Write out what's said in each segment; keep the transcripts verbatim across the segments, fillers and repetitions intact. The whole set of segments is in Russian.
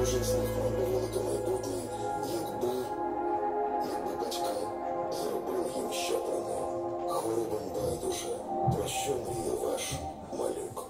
Кожен з них мав повелити майбутнє, якби, якби батьки зробили їм що про них. Хворобам байдуже, про що мріє ваш малюк?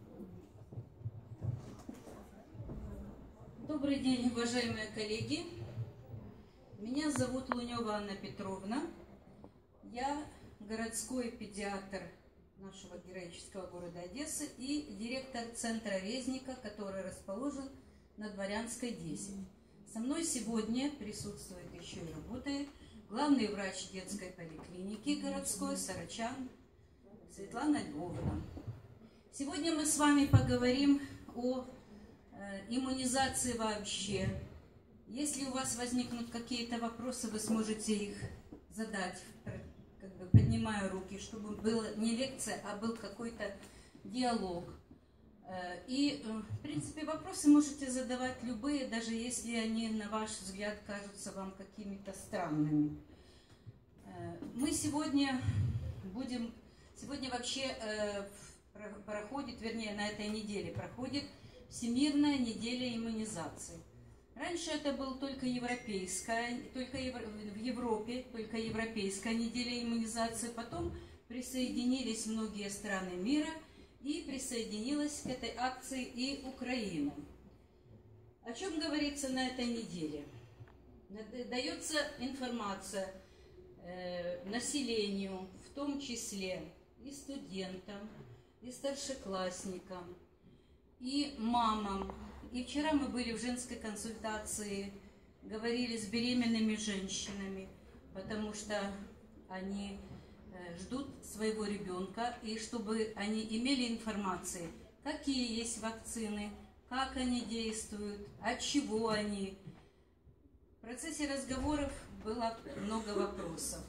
Добрый день, уважаемые коллеги. Меня зовут Лунева Анна Петровна. Я городской педиатр нашего героического города Одессы и директор центра Резника, который расположен на Дворянской, десять. Со мной сегодня присутствует еще и работает главный врач детской поликлиники городской Сарачан Светлана Львовна. Сегодня мы с вами поговорим о э, иммунизации вообще. Если у вас возникнут какие-то вопросы, вы сможете их задать, как бы поднимая руки, чтобы была не лекция, а был какой-то диалог. И, в принципе, вопросы можете задавать любые, даже если они, на ваш взгляд, кажутся вам какими-то странными. Мы сегодня будем... Сегодня вообще проходит, вернее, на этой неделе проходит Всемирная неделя иммунизации. Раньше это был только европейская, только в Европе, только европейская неделя иммунизации. Потом присоединились многие страны мира, и присоединилась к этой акции и Украина. О чем говорится на этой неделе? Дается информация э, населению, в том числе и студентам, и старшеклассникам, и мамам. И вчера мы были в женской консультации, говорили с беременными женщинами, потому что они ждут своего ребенка, и чтобы они имели информацию, какие есть вакцины, как они действуют, от чего они. В процессе разговоров было много вопросов.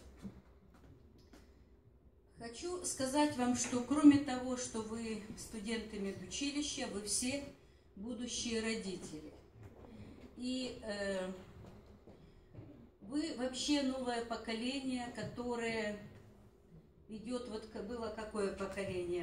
Хочу сказать вам, что кроме того, что вы студенты медучилища, вы все будущие родители. И э, вы вообще новое поколение, которое идет, вот было какое поколение?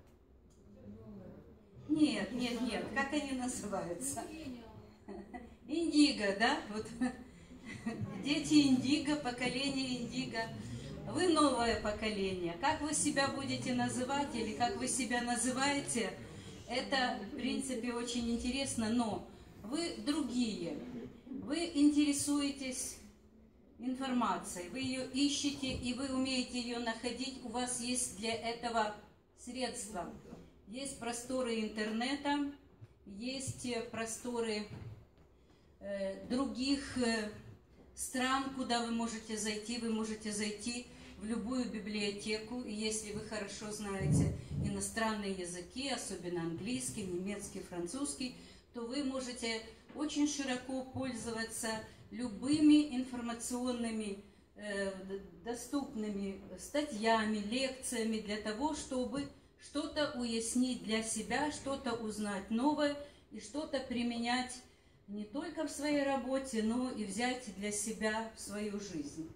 Нет, нет, нет, как они называются? Индиго, да? Вот. Дети индиго, поколение индиго. Вы новое поколение. Как вы себя будете называть или как вы себя называете, это, в принципе, очень интересно, но вы другие. Вы интересуетесь информацией, вы ее ищете и вы умеете ее находить, у вас есть для этого средства. Есть просторы интернета, есть просторы э, других э, стран, куда вы можете зайти. Вы можете зайти в любую библиотеку, и если вы хорошо знаете иностранные языки, особенно английский, немецкий, французский, то вы можете очень широко пользоваться любыми информационными э, доступными статьями, лекциями для того, чтобы что-то уяснить для себя, что-то узнать новое и что-то применять не только в своей работе, но и взять для себя в свою жизнь.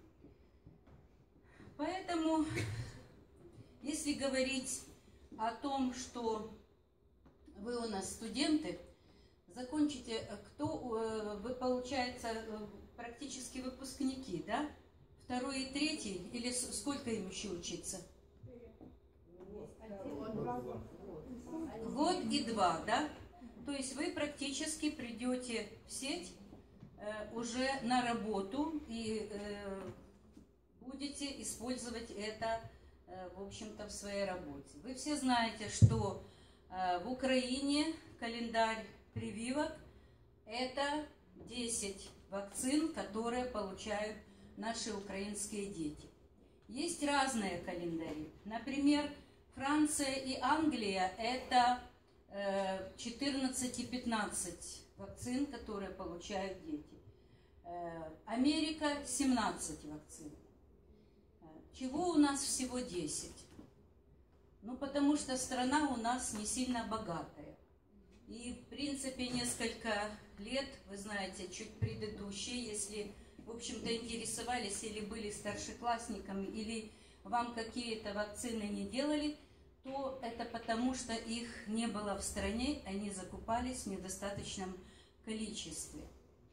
Поэтому, если говорить о том, что вы у нас студенты, закончите, кто, вы, получается, практически выпускники, да? Второй и третий, или сколько им еще учиться? Год и два, да? То есть вы практически придете в сеть э, уже на работу и э, будете использовать это, э, в общем-то, в своей работе. Вы все знаете, что э, в Украине календарь прививок – это десять вакцин, которые получают наши украинские дети. Есть разные календари. Например, Франция и Англия – это четырнадцать и пятнадцать вакцин, которые получают дети. Америка – семнадцать вакцин. Чего у нас всего десять? Ну, потому что страна у нас не сильно богатая. И, в принципе, несколько лет, вы знаете, чуть предыдущие, если, в общем-то, интересовались или были старшеклассниками, или вам какие-то вакцины не делали, то это потому, что их не было в стране, они закупались в недостаточном количестве.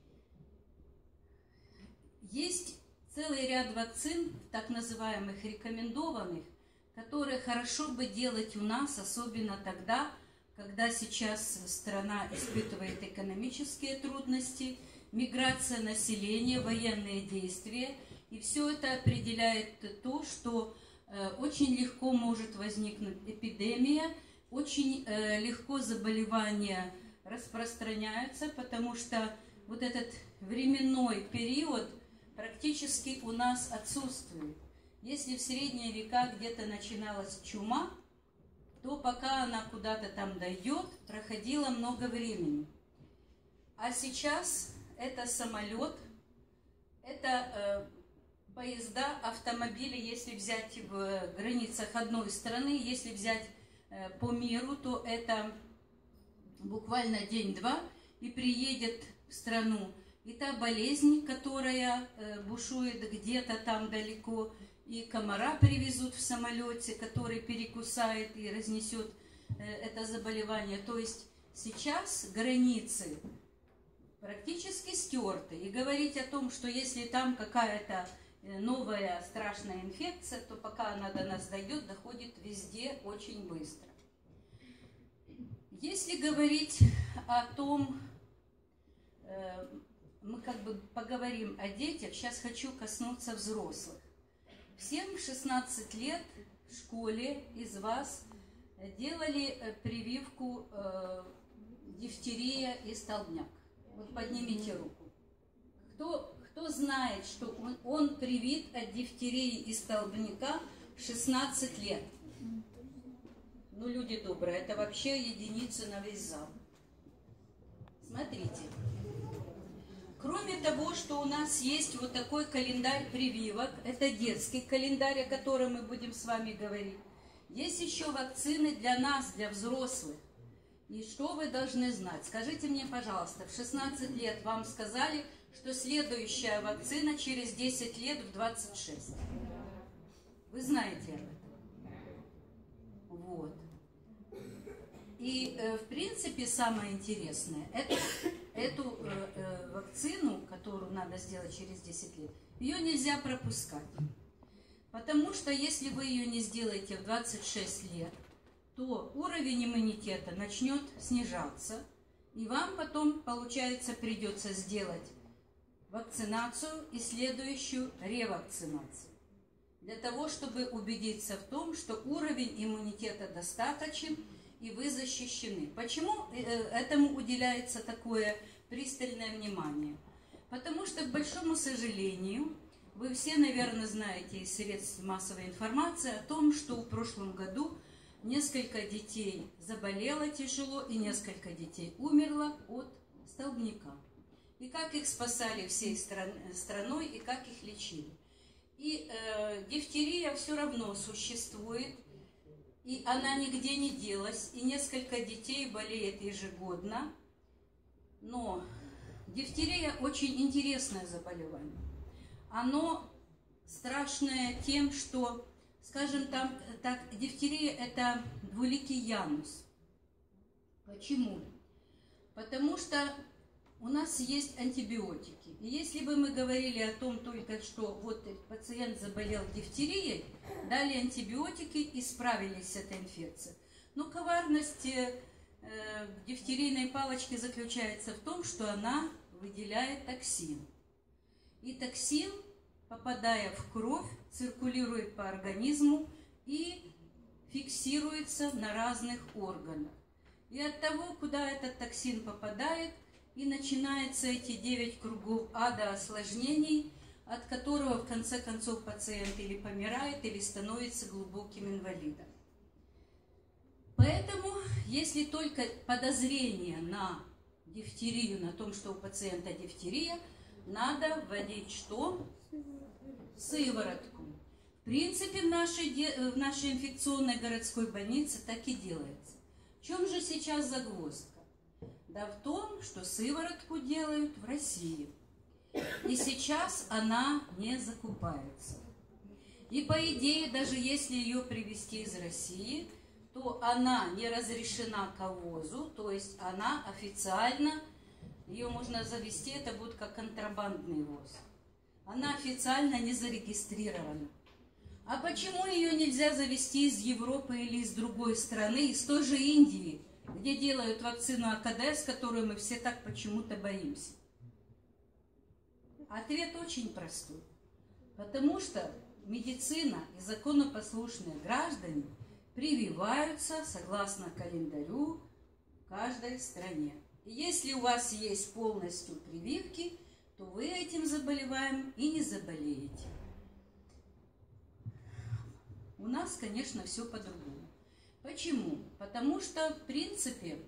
Есть целый ряд вакцин, так называемых рекомендованных, которые хорошо бы делать у нас, особенно тогда, когда сейчас страна испытывает экономические трудности, миграция населения, военные действия. И все это определяет то, что э, очень легко может возникнуть эпидемия, очень э, легко заболевания распространяются, потому что вот этот временной период практически у нас отсутствует. Если в средние века где-то начиналась чума, то пока она куда-то там дойдет, проходило много времени. А сейчас это самолет, это э, поезда, автомобили, если взять в границах одной страны, если взять э, по миру, то это буквально день-два, и приедет в страну и та болезнь, которая э, бушует где-то там далеко, и комара привезут в самолете, который перекусает и разнесет э, это заболевание. То есть сейчас границы практически стерты. И говорить о том, что если там какая-то новая страшная инфекция, то пока она до нас дойдет, доходит везде очень быстро. Если говорить о том, э, мы как бы поговорим о детях, сейчас хочу коснуться взрослых. Всем в шестнадцать лет в школе из вас делали прививку э, дифтерия и столбняк. Вот поднимите руку. Кто, кто знает, что он, он привит от дифтерии и столбняка в шестнадцать лет? Ну, люди добрые, это вообще единицы на весь зал. Смотрите. Кроме того, что у нас есть вот такой календарь прививок, это детский календарь, о котором мы будем с вами говорить, есть еще вакцины для нас, для взрослых. И что вы должны знать? Скажите мне, пожалуйста, в шестнадцать лет вам сказали, что следующая вакцина через десять лет в двадцать шесть. Вы знаете об этом? Вот. И, э, в принципе, самое интересное, это, эту э, э, вакцину, которую надо сделать через десять лет, ее нельзя пропускать. Потому что если вы ее не сделаете в двадцать шесть лет, то уровень иммунитета начнет снижаться, и вам потом, получается, придется сделать вакцинацию и следующую ревакцинацию. Для того, чтобы убедиться в том, что уровень иммунитета достаточен, и вы защищены. Почему этому уделяется такое пристальное внимание? Потому что, к большому сожалению, вы все, наверное, знаете из средств массовой информации о том, что в прошлом году несколько детей заболело тяжело и несколько детей умерло от столбняка. И как их спасали всей стран, страной, и как их лечили. И э, дифтерия все равно существует, и она нигде не делась, и несколько детей болеет ежегодно. Но дифтерия очень интересное заболевание. Оно страшное тем, что, скажем там, так, дифтерия – это двуликий Янус. Почему? Потому что у нас есть антибиотики. И если бы мы говорили о том только, что вот пациент заболел дифтерией, дали антибиотики и справились с этой инфекцией. Но коварность э, дифтерийной палочки заключается в том, что она выделяет токсин. И токсин, попадая в кровь, циркулирует по организму и фиксируется на разных органах. И от того, куда этот токсин попадает, и начинаются эти девять кругов ада осложнений, от которого в конце концов пациент или помирает, или становится глубоким инвалидом. Поэтому, если только подозрение на дифтерию, на том, что у пациента дифтерия, надо вводить что? Сыворотку. В принципе, в нашей, в нашей инфекционной городской больнице так и делается. В чем же сейчас загвоздка? Да в том, что сыворотку делают в России. И сейчас она не закупается. И по идее, даже если ее привезти из России, то она не разрешена к ввозу, то есть она официально ее можно завести, это будет как контрабандный ввоз. Она официально не зарегистрирована. А почему ее нельзя завести из Европы или из другой страны, из той же Индии, где делают вакцину АКДС, которую мы все так почему-то боимся? Ответ очень простой. Потому что медицина и законопослушные граждане прививаются согласно календарю в каждой стране. И если у вас есть полностью прививки, то вы этим заболеванием и не заболеете. У нас, конечно, все по-другому. Почему? Потому что, в принципе,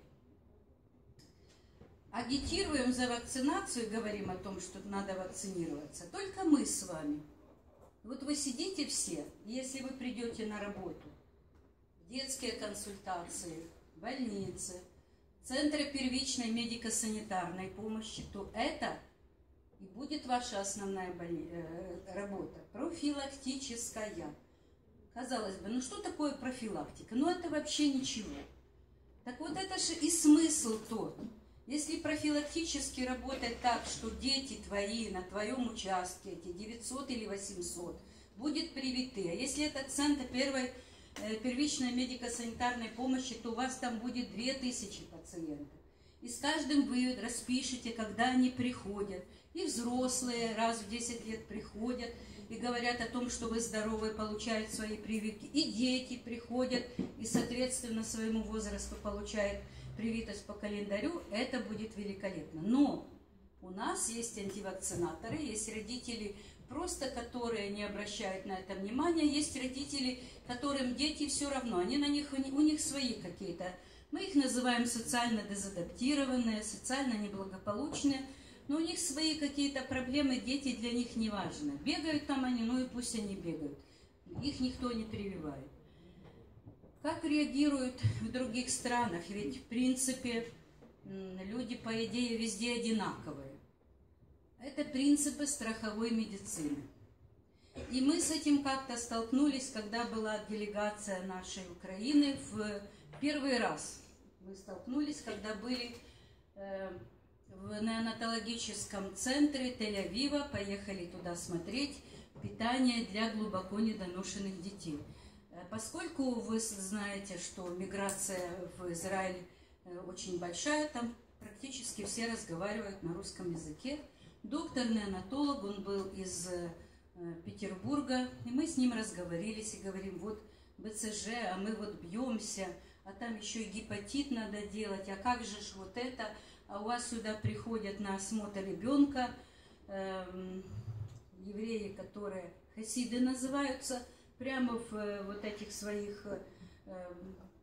агитируем за вакцинацию и говорим о том, что надо вакцинироваться только мы с вами. Вот вы сидите все, если вы придете на работу, в детские консультации, больницы, центры первичной медико-санитарной помощи, то это и будет ваша основная работа, профилактическая. Казалось бы, ну что такое профилактика? Ну это вообще ничего. Так вот это же и смысл тот. Если профилактически работать так, что дети твои на твоем участке, эти девятьсот или восемьсот, будет привиты. А если это центр первой э, первичной медико-санитарной помощи, то у вас там будет две тысячи пациентов. И с каждым вы распишете, когда они приходят. И взрослые раз в десять лет приходят и говорят о том, что вы здоровы, получают свои прививки. И дети приходят и, соответственно, своему возрасту получают привитость по календарю. Это будет великолепно. Но у нас есть антивакцинаторы, есть родители, просто которые не обращают на это внимания, есть родители, которым дети все равно, они на них, у них свои какие-то, мы их называем социально дезадаптированные, социально неблагополучные, но у них свои какие-то проблемы, дети для них не важны. Бегают там они, ну и пусть они бегают. Их никто не прививает. Как реагируют в других странах? Ведь, в принципе, люди, по идее, везде одинаковые. Это принципы страховой медицины. И мы с этим как-то столкнулись, когда была делегация нашей Украины в первый раз. Мы столкнулись, когда были э, в неонатологическом центре Тель-Авива, поехали туда смотреть питание для глубоко недоношенных детей. Поскольку вы знаете, что миграция в Израиль очень большая, там практически все разговаривают на русском языке. Доктор-неонатолог, он был из Петербурга, и мы с ним разговорились и говорим, вот БЦЖ, а мы вот бьемся, а там еще и гепатит надо делать, а как же ж вот это, а у вас сюда приходят на осмотр ребенка, э, евреи, которые хасиды называются, прямо в э, вот этих своих, э,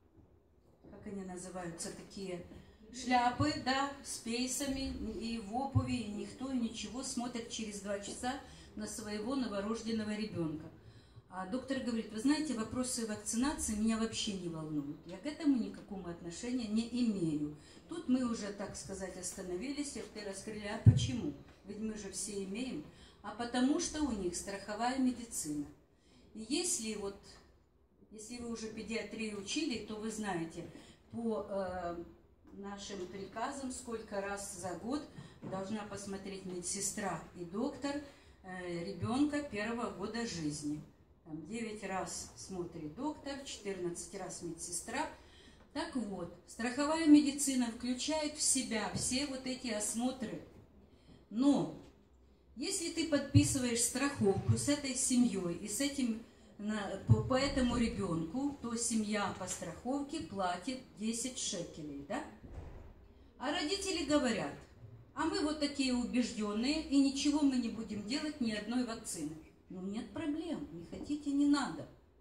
как они называются, такие шляпы, да, с пейсами и в обуви, и никто и ничего, смотрит через два часа на своего новорожденного ребенка. А доктор говорит, вы знаете, вопросы вакцинации меня вообще не волнуют. Я к этому никакого отношения не имею. Тут мы уже, так сказать, остановились и рты раскрыли. А почему? Ведь мы же все имеем. А потому что у них страховая медицина. И если вот, если вы уже педиатрию учили, то вы знаете, по э, нашим приказам, сколько раз за год должна посмотреть медсестра и доктор э, ребенка первого года жизни. Там девять раз смотрит доктор, четырнадцать раз медсестра. Так вот, страховая медицина включает в себя все вот эти осмотры. Но если ты подписываешь страховку с этой семьей и с этим, на, по, по этому ребенку, то семья по страховке платит десять шекелей, да? А родители говорят, а мы вот такие убежденные, и ничего мы не будем делать, ни одной вакцины. Ну, нет проблем, не хотите, не надо.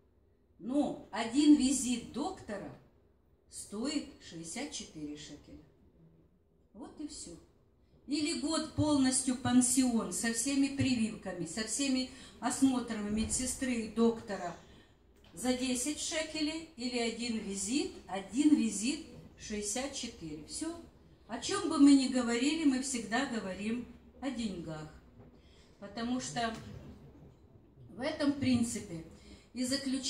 Но один визит доктора стоит шестьдесят четыре шекеля. Вот и все. Или год полностью пансион со всеми прививками, со всеми осмотрами медсестры и доктора за десять шекелей, или один визит, один визит шестьдесят четыре. Все. О чем бы мы ни говорили, мы всегда говорим о деньгах. Потому что в этом принципе и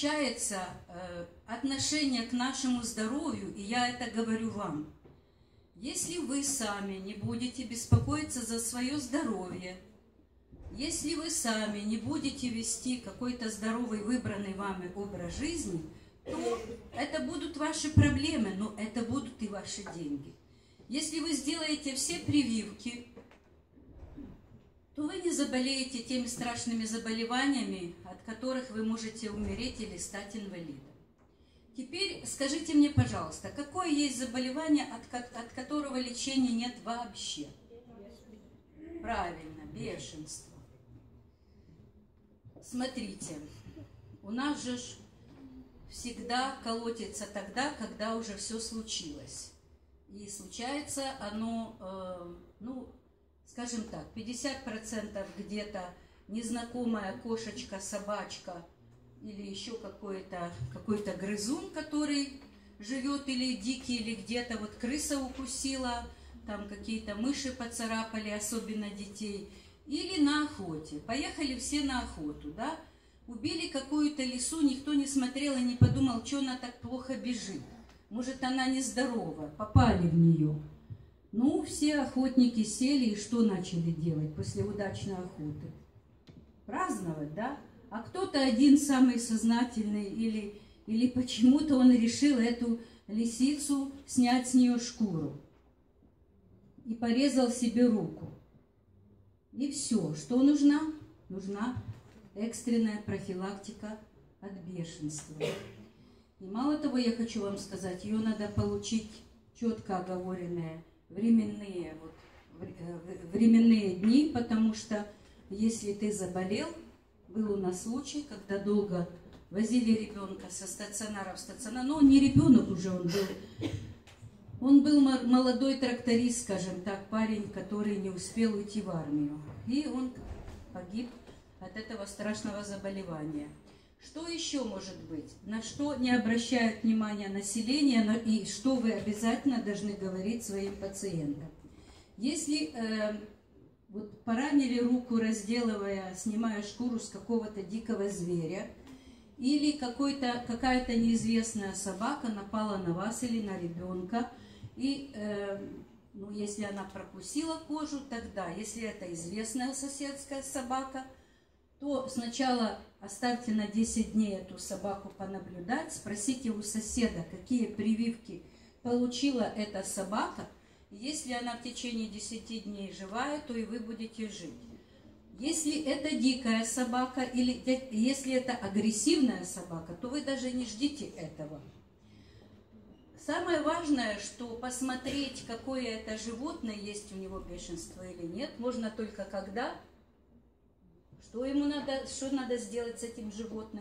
заключается э, отношение к нашему здоровью, и я это говорю вам. Если вы сами не будете беспокоиться за свое здоровье, если вы сами не будете вести какой-то здоровый, выбранный вами образ жизни, то это будут ваши проблемы, но это будут и ваши деньги. Если вы сделаете все прививки, то вы не заболеете теми страшными заболеваниями, от которых вы можете умереть или стать инвалидом. Теперь скажите мне, пожалуйста, какое есть заболевание, от, от которого лечения нет вообще? Правильно, бешенство. Смотрите, у нас же всегда колотится тогда, когда уже все случилось. И случается оно, э, ну, скажем так, пятьдесят процентов где-то незнакомая кошечка, собачка или еще какой-то какой-то грызун, который живет или дикий, или где-то вот крыса укусила, там какие-то мыши поцарапали, особенно детей, или на охоте. Поехали все на охоту, да? Убили какую-то лису, никто не смотрел и не подумал, что она так плохо бежит. Может, она нездорова, попали в нее. Ну, все охотники сели и что начали делать после удачной охоты? Праздновать, да? А кто-то один самый сознательный или, или почему-то он решил эту лисицу снять с нее шкуру и порезал себе руку. И все. Что нужна? Нужна экстренная профилактика от бешенства. И мало того, я хочу вам сказать, ее надо получить четко оговоренные временные, вот, временные дни, потому что если ты заболел, был у нас случай, когда долго возили ребенка со стационара в стационар, но он не ребенок уже, он был, он был молодой тракторист, скажем так, парень, который не успел уйти в армию. И он погиб от этого страшного заболевания. Что еще может быть? На что не обращает внимания население и что вы обязательно должны говорить своим пациентам? Если э, вот поранили руку, разделывая, снимая шкуру с какого-то дикого зверя, или какая-то неизвестная собака напала на вас или на ребенка, и э, ну, если она прокусила кожу, тогда, если это известная соседская собака, то сначала оставьте на десять дней эту собаку понаблюдать, спросите у соседа, какие прививки получила эта собака. Если она в течение десяти дней живая, то и вы будете жить. Если это дикая собака или если это агрессивная собака, то вы даже не ждите этого. Самое важное, что посмотреть, какое это животное, есть у него бешенство или нет, можно только когда... Что ему надо, что надо сделать с этим животным?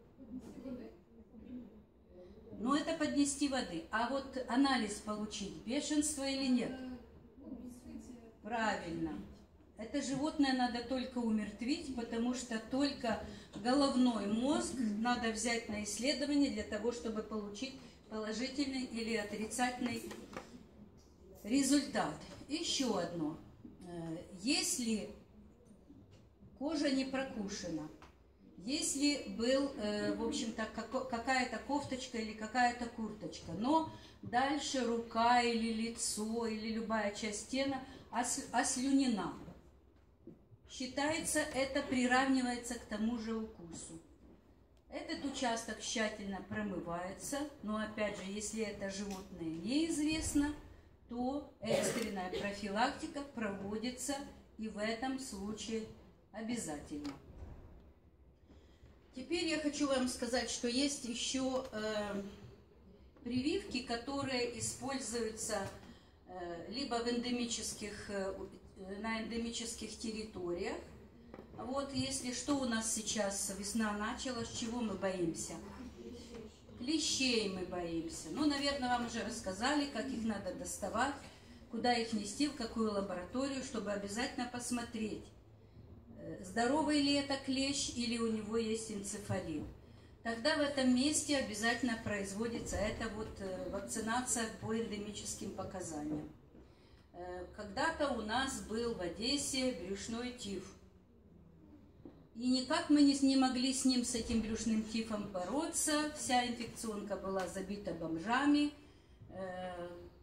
Ну, это поднести воды. А вот анализ получить, бешенство или нет? Правильно. Это животное надо только умертвить, потому что только головной мозг надо взять на исследование для того, чтобы получить положительный или отрицательный результат. Еще одно. Если кожа не прокушена, если был, э, в общем-то, какая-то кофточка или какая-то курточка, но дальше рука или лицо или любая часть тела ослюнена, считается, это приравнивается к тому же укусу. Этот участок тщательно промывается, но опять же, если это животное неизвестно, то экстренная профилактика проводится и в этом случае обязательно. Теперь я хочу вам сказать, что есть еще э, прививки, которые используются э, либо в эндемических, э, на эндемических территориях. Вот если что у нас сейчас весна началась, чего мы боимся? Клещей мы боимся. Ну, наверное, вам уже рассказали, как их надо доставать, куда их нести, в какую лабораторию, чтобы обязательно посмотреть, здоровый ли это клещ или у него есть энцефалит. Тогда в этом месте обязательно производится эта вот вакцинация по эндемическим показаниям. Когда-то у нас был в Одессе брюшной тиф. И никак мы не, не могли с ним, с этим брюшным тифом бороться. Вся инфекционка была забита бомжами.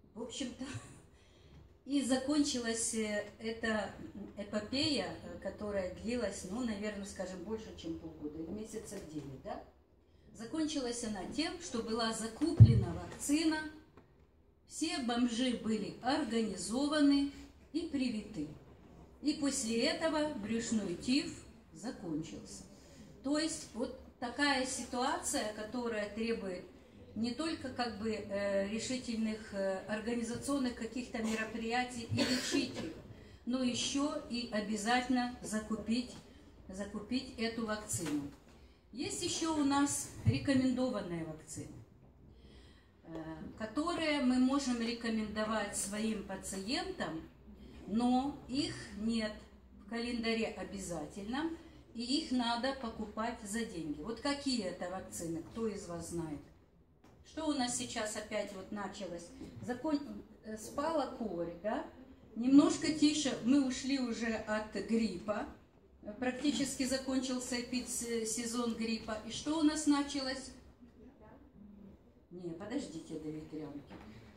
В общем-то, и закончилась эта эпопея, которая длилась, ну, наверное, скажем, больше, чем полгода, или месяцев девять, да? Закончилась она тем, что была закуплена вакцина, все бомжи были организованы и привиты. И после этого брюшной тиф закончился. То есть вот такая ситуация, которая требует не только как бы э, решительных э, организационных каких-то мероприятий и лечить их, но еще и обязательно закупить, закупить эту вакцину. Есть еще у нас рекомендованные вакцины, э, которые мы можем рекомендовать своим пациентам, но их нет в календаре обязательном, и их надо покупать за деньги. Вот какие это вакцины, кто из вас знает? Что у нас сейчас опять вот началось? Закон... Спала корь, да? Немножко тише, мы ушли уже от гриппа. Практически закончился сезон гриппа. И что у нас началось? Не, подождите до ветрянки.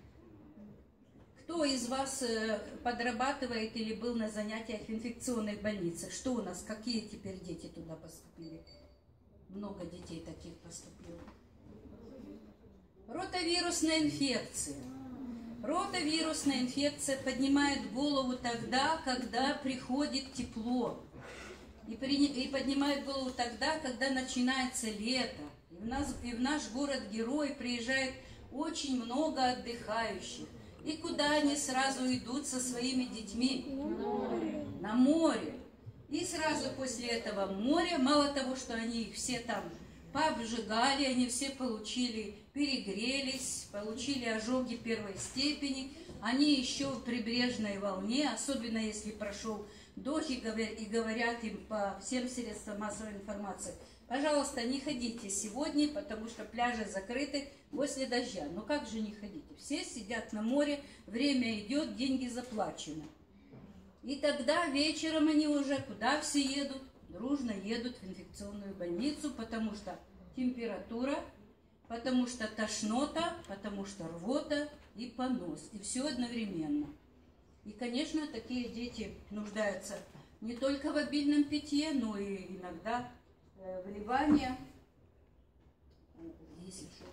Кто из вас подрабатывает или был на занятиях в инфекционных больницах? Что у нас? Какие теперь дети туда поступили? Много детей таких поступило. Ротавирусная инфекция. Ротавирусная инфекция поднимает голову тогда, когда приходит тепло. И, при, и поднимает голову тогда, когда начинается лето. И в, нас, и в наш город-герой приезжает очень много отдыхающих. И куда они сразу идут со своими детьми? На море. На море. И сразу после этого моря, мало того, что они их все там пообжигали, они все получили, перегрелись, получили ожоги первой степени. Они еще в прибрежной волне, особенно если прошел дождь, и говорят им по всем средствам массовой информации: пожалуйста, не ходите сегодня, потому что пляжи закрыты после дождя. Но как же не ходите? Все сидят на море, время идет, деньги заплачены. И тогда вечером они уже куда все едут? Дружно едут в инфекционную больницу, потому что температура, потому что тошнота, потому что рвота и понос. И все одновременно. И, конечно, такие дети нуждаются не только в обильном питье, но и иногда э, вливание, если что,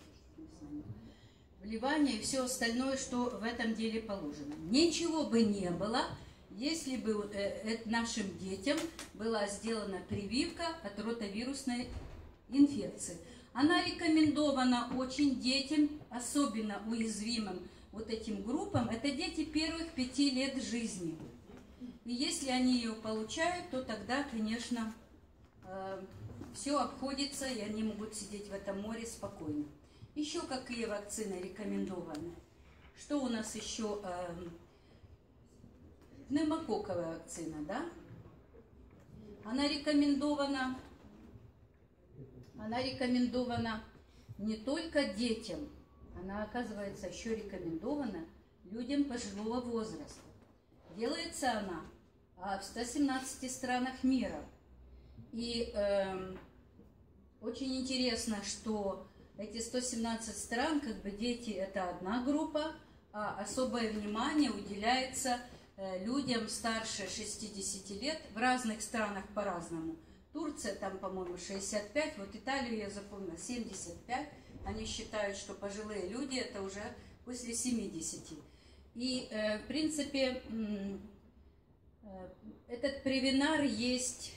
вливание и все остальное, что в этом деле положено. Ничего бы не было, если бы э, нашим детям была сделана прививка от ротавирусной инфекции. Она рекомендована очень детям, особенно уязвимым вот этим группам. Это дети первых пяти лет жизни. И если они ее получают, то тогда, конечно, э, все обходится, и они могут сидеть в этом море спокойно. Еще какие вакцины рекомендованы? Что у нас еще? Э, пневмококковая вакцина, да? Она рекомендована, она рекомендована не только детям, она, оказывается, еще рекомендована людям пожилого возраста. Делается она в ста семнадцати странах мира. И э, очень интересно, что эти сто семнадцать стран, как бы дети – это одна группа, а особое внимание уделяется людям старше шестидесяти лет в разных странах по-разному. Турция там, по-моему, шестьдесят пять, вот Италию я запомнила, семьдесят пять. Они считают, что пожилые люди это уже после семидесяти. И, э, в принципе, э, этот превинар есть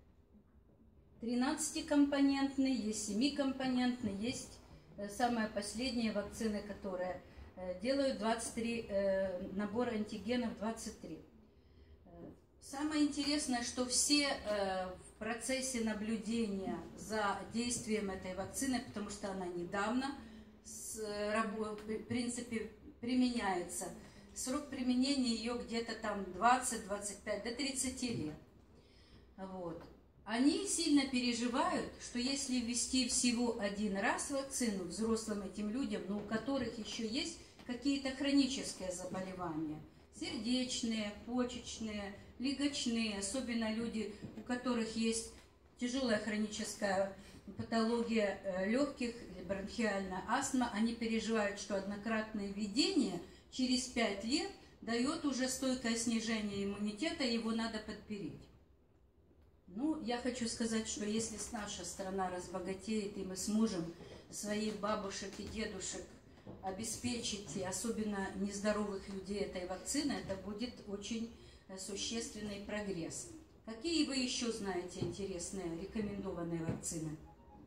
тринадцатикомпонентный, есть семикомпонентный, есть э, самая последняя вакцина, которая делают двадцать три э, набора антигенов двадцать три. Самое интересное, что все э, в процессе наблюдения за действием этой вакцины, потому что она недавно с, в принципе применяется, срок применения ее где-то там двадцать-двадцать пять до тридцати лет. Вот. Они сильно переживают, что если ввести всего один раз вакцину взрослым этим людям, но у которых еще есть какие-то хронические заболевания, сердечные, почечные, легочные, особенно люди, у которых есть тяжелая хроническая патология легких, бронхиальная астма, они переживают, что однократное введение через пять лет дает уже стойкое снижение иммунитета, его надо подпереть. Ну, я хочу сказать, что если наша страна разбогатеет, и мы сможем своих бабушек и дедушек обеспечить, и особенно нездоровых людей этой вакциной, это будет очень существенный прогресс. Какие вы еще знаете интересные рекомендованные вакцины?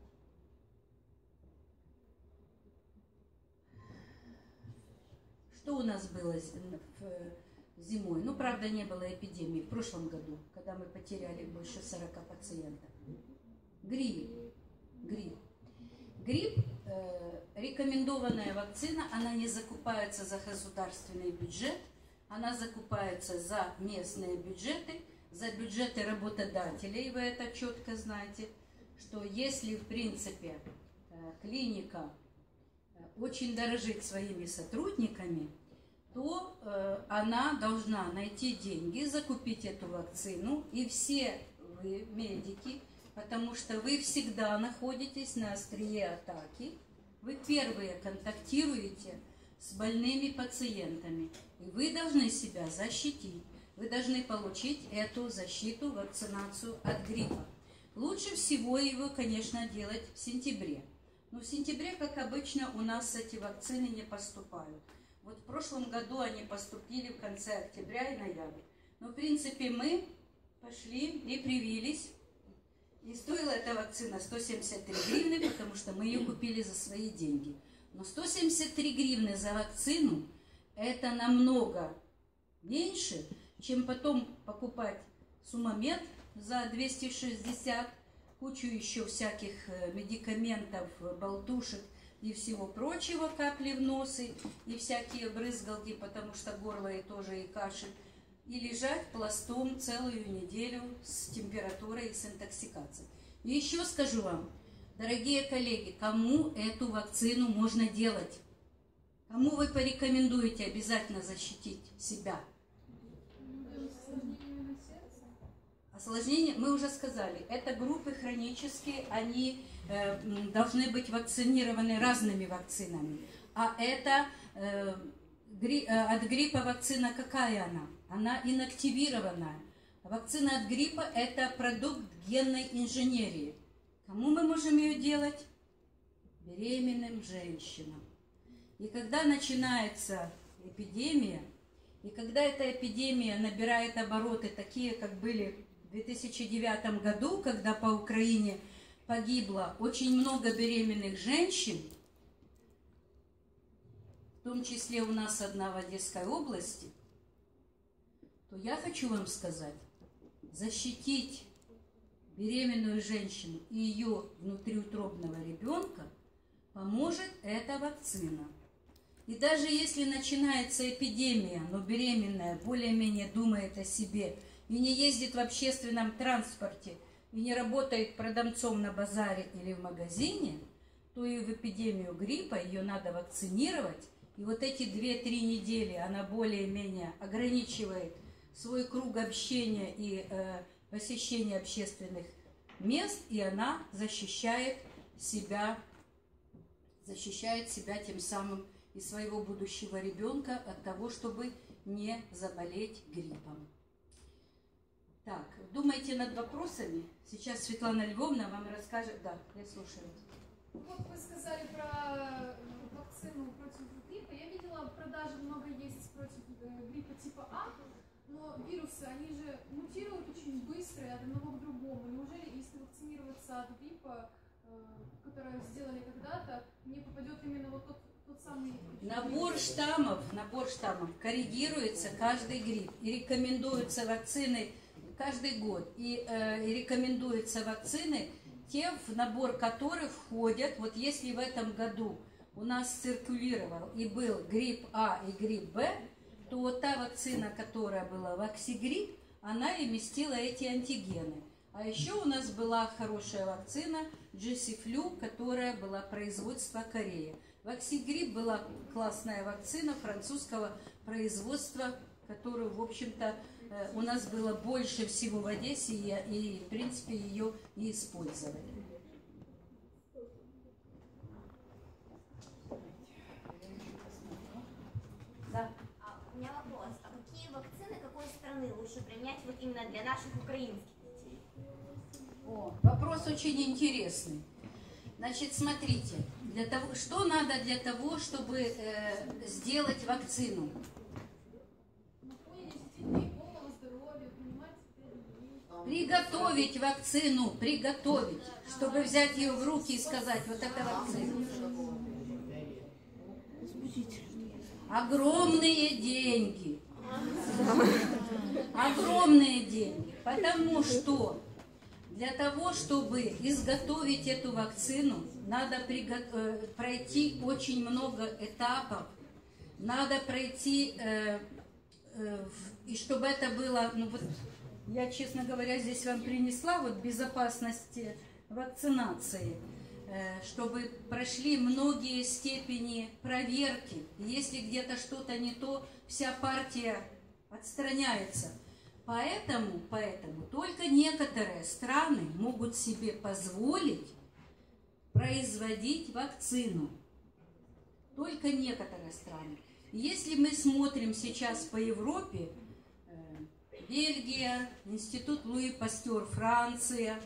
Что у нас было зимой? Ну, правда, не было эпидемии в прошлом году, когда мы потеряли больше сорока пациентов. Грипп. Грипп. Грипп, э, рекомендованная вакцина, она не закупается за государственный бюджет, она закупается за местные бюджеты, за бюджеты работодателей, вы это четко знаете, что если, в принципе, клиника очень дорожит своими сотрудниками, то э, она должна найти деньги, закупить эту вакцину, и все вы, медики, потому что вы всегда находитесь на острие атаки, вы первые контактируете с больными пациентами, и вы должны себя защитить, вы должны получить эту защиту, вакцинацию от гриппа. Лучше всего его, конечно, делать в сентябре. Но в сентябре, как обычно, у нас эти вакцины не поступают. Вот в прошлом году они поступили в конце октября и ноября. Но, в принципе, мы пошли и привились. И стоила эта вакцина сто семьдесят три гривны, потому что мы ее купили за свои деньги. Но сто семьдесят три гривны за вакцину – это намного меньше, чем потом покупать Сумамед за двести шестьдесят, кучу еще всяких медикаментов, болтушек и всего прочего, капли в нос и всякие брызгалки, потому что горло и тоже и кашель, и лежать пластом целую неделю с температурой и с интоксикацией. И еще скажу вам, дорогие коллеги, кому эту вакцину можно делать? Кому вы порекомендуете обязательно защитить себя? Осложнения, мы уже сказали, это группы хронические, они э, должны быть вакцинированы разными вакцинами. А это э, гри, э, от гриппа вакцина какая она? Она инактивированная. Вакцина от гриппа – это продукт генной инженерии. Кому мы можем ее делать? Беременным женщинам. И когда начинается эпидемия, и когда эта эпидемия набирает обороты такие, как были в две тысячи девятом году, когда по Украине погибло очень много беременных женщин, в том числе у нас одна в Одесской области, то я хочу вам сказать, защитить беременную женщину и ее внутриутробного ребенка поможет эта вакцина. И даже если начинается эпидемия, но беременная более-менее думает о себе и не ездит в общественном транспорте, и не работает продавцом на базаре или в магазине, то и в эпидемию гриппа ее надо вакцинировать. И вот эти две-три недели она более-менее ограничивает свой круг общения и э, посещения общественных мест, и она защищает себя, защищает себя тем самым и своего будущего ребенка от того, чтобы не заболеть гриппом. Так, думайте над вопросами. Сейчас Светлана Львовна вам расскажет. Да, я слушаю. Вот вы сказали про вакцину против гриппа. Я видела, продажи много есть против гриппа типа А, но вирусы, они же мутируют очень быстро от одного к другому. Неужели, если вакцинироваться от гриппа, который сделали когда-то, не попадет именно вот тот, тот самый... Набор штаммов, набор штаммов корректируется каждый грипп. И рекомендуются вакцины каждый год. И, э, и рекомендуются вакцины, те, в набор которых входят, вот если в этом году у нас циркулировал и был грипп А и грипп Б, то вот та вакцина, которая была Ваксигрипп, она и вместила эти антигены. А еще у нас была хорошая вакцина Джесифлю, которая была производства Кореи. Ваксигрипп была классная вакцина французского производства, которую, в общем-то, у нас было больше всего в Одессе, и, и в принципе, ее и использовали. Да. лучше принять вот именно для наших украинских детей? О, вопрос очень интересный. Значит, смотрите, для того, что надо для того, чтобы э, сделать вакцину? Приготовить вакцину, приготовить, чтобы взять ее в руки и сказать, вот это вакцина. Огромные деньги. Огромные деньги. Потому что для того, чтобы изготовить эту вакцину, надо пройти очень много этапов. Надо пройти, э, э, и чтобы это было, ну вот, я, честно говоря, здесь вам принесла вот безопасность вакцинации, э, чтобы прошли многие степени проверки. Если где-то что-то не то, вся партия отстраняется. Поэтому, поэтому только некоторые страны могут себе позволить производить вакцину. Только некоторые страны. Если мы смотрим сейчас по Европе, э, Бельгия, Институт Луи Пастер, Франция,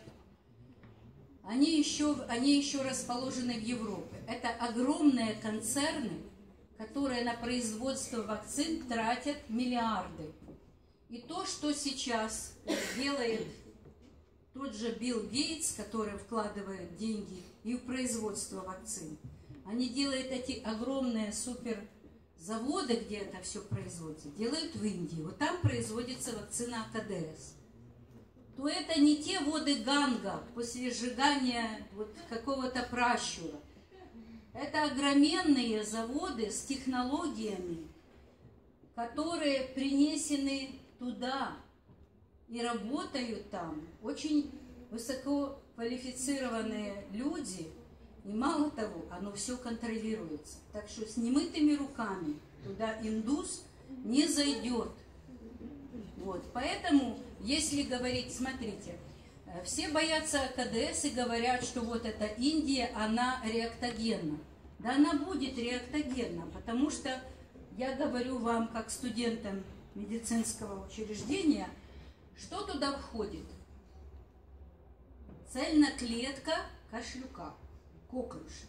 они еще, они еще расположены в Европе. Это огромные концерны, которые на производство вакцин тратят миллиарды. И то, что сейчас делает тот же Билл Гейтс, который вкладывает деньги и в производство вакцин, они делают эти огромные суперзаводы, где это все производится, делают в Индии. Вот там производится вакцина А К Д С. То это не те воды Ганга после сжигания вот какого-то пращура. Это огроменные заводы с технологиями, которые принесены туда и работают там очень высококвалифицированные люди. И мало того, оно все контролируется. Так что с немытыми руками туда индус не зайдет. Вот. Поэтому, если говорить, смотрите, все боятся А К Д С и говорят, что вот эта Индия, она реактогенна. Да она будет реактогенна, потому что я говорю вам, как студентам медицинского учреждения, что туда входит? Цельная клетка кашлюка, коклюша.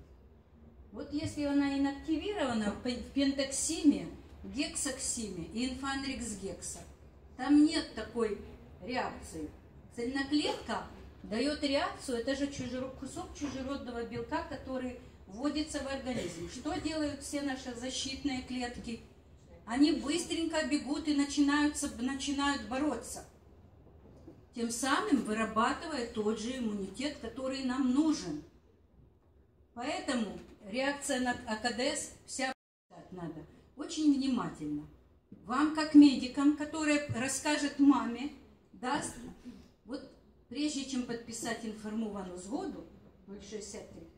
Вот если она инактивирована в пентоксиме, гексоксиме и инфанрикс гекса, там нет такой реакции. Цельноклетка дает реакцию, это же чужерод, кусок чужеродного белка, который вводится в организм. Что делают все наши защитные клетки? Они быстренько бегут и начинают, начинают бороться. Тем самым вырабатывая тот же иммунитет, который нам нужен. Поэтому реакция на А К Д С вся надо очень внимательно. Вам, как медикам, который расскажет маме, даст, вот прежде чем подписать информованную сгоду ноль шестьдесят три,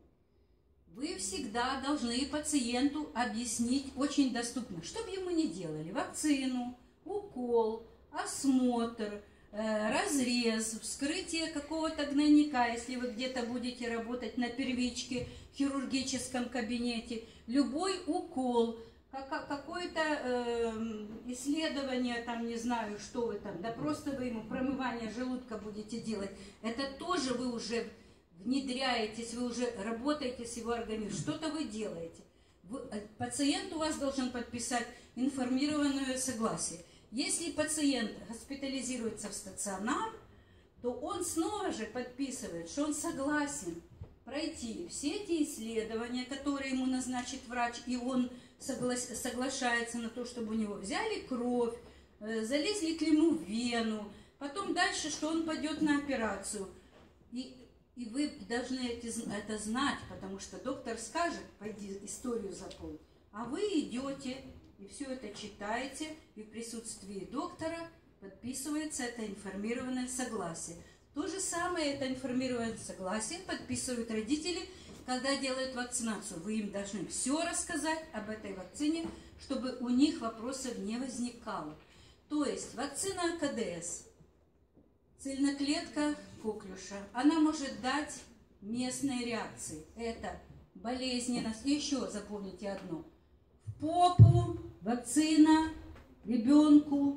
вы всегда должны пациенту объяснить очень доступно, что бы ему не делали: вакцину, укол, осмотр, э, разрез, вскрытие какого-то гнойника, если вы где-то будете работать на первичке в хирургическом кабинете, любой укол, какое-то э, исследование, там, не знаю, что вы там, да просто вы ему промывание желудка будете делать, это тоже вы уже внедряетесь, вы уже работаете с его организмом, что-то вы делаете. Вы, пациент у вас должен подписать информированное согласие. Если пациент госпитализируется в стационар, то он снова же подписывает, что он согласен пройти все эти исследования, которые ему назначит врач, и он согла соглашается на то, чтобы у него взяли кровь, э, залезли к нему в вену, потом дальше, что он пойдет на операцию. И, и вы должны эти, это знать, потому что доктор скажет: пойди историю запомни. А вы идете и все это читаете, и в присутствии доктора подписывается это информированное согласие. То же самое это информированное согласие подписывают родители, когда делают вакцинацию. Вы им должны все рассказать об этой вакцине, чтобы у них вопросов не возникало. То есть вакцина А К Д С, цельноклетка коклюша, она может дать местные реакции. Это болезненность. И еще запомните одно. В попу вакцина ребенку не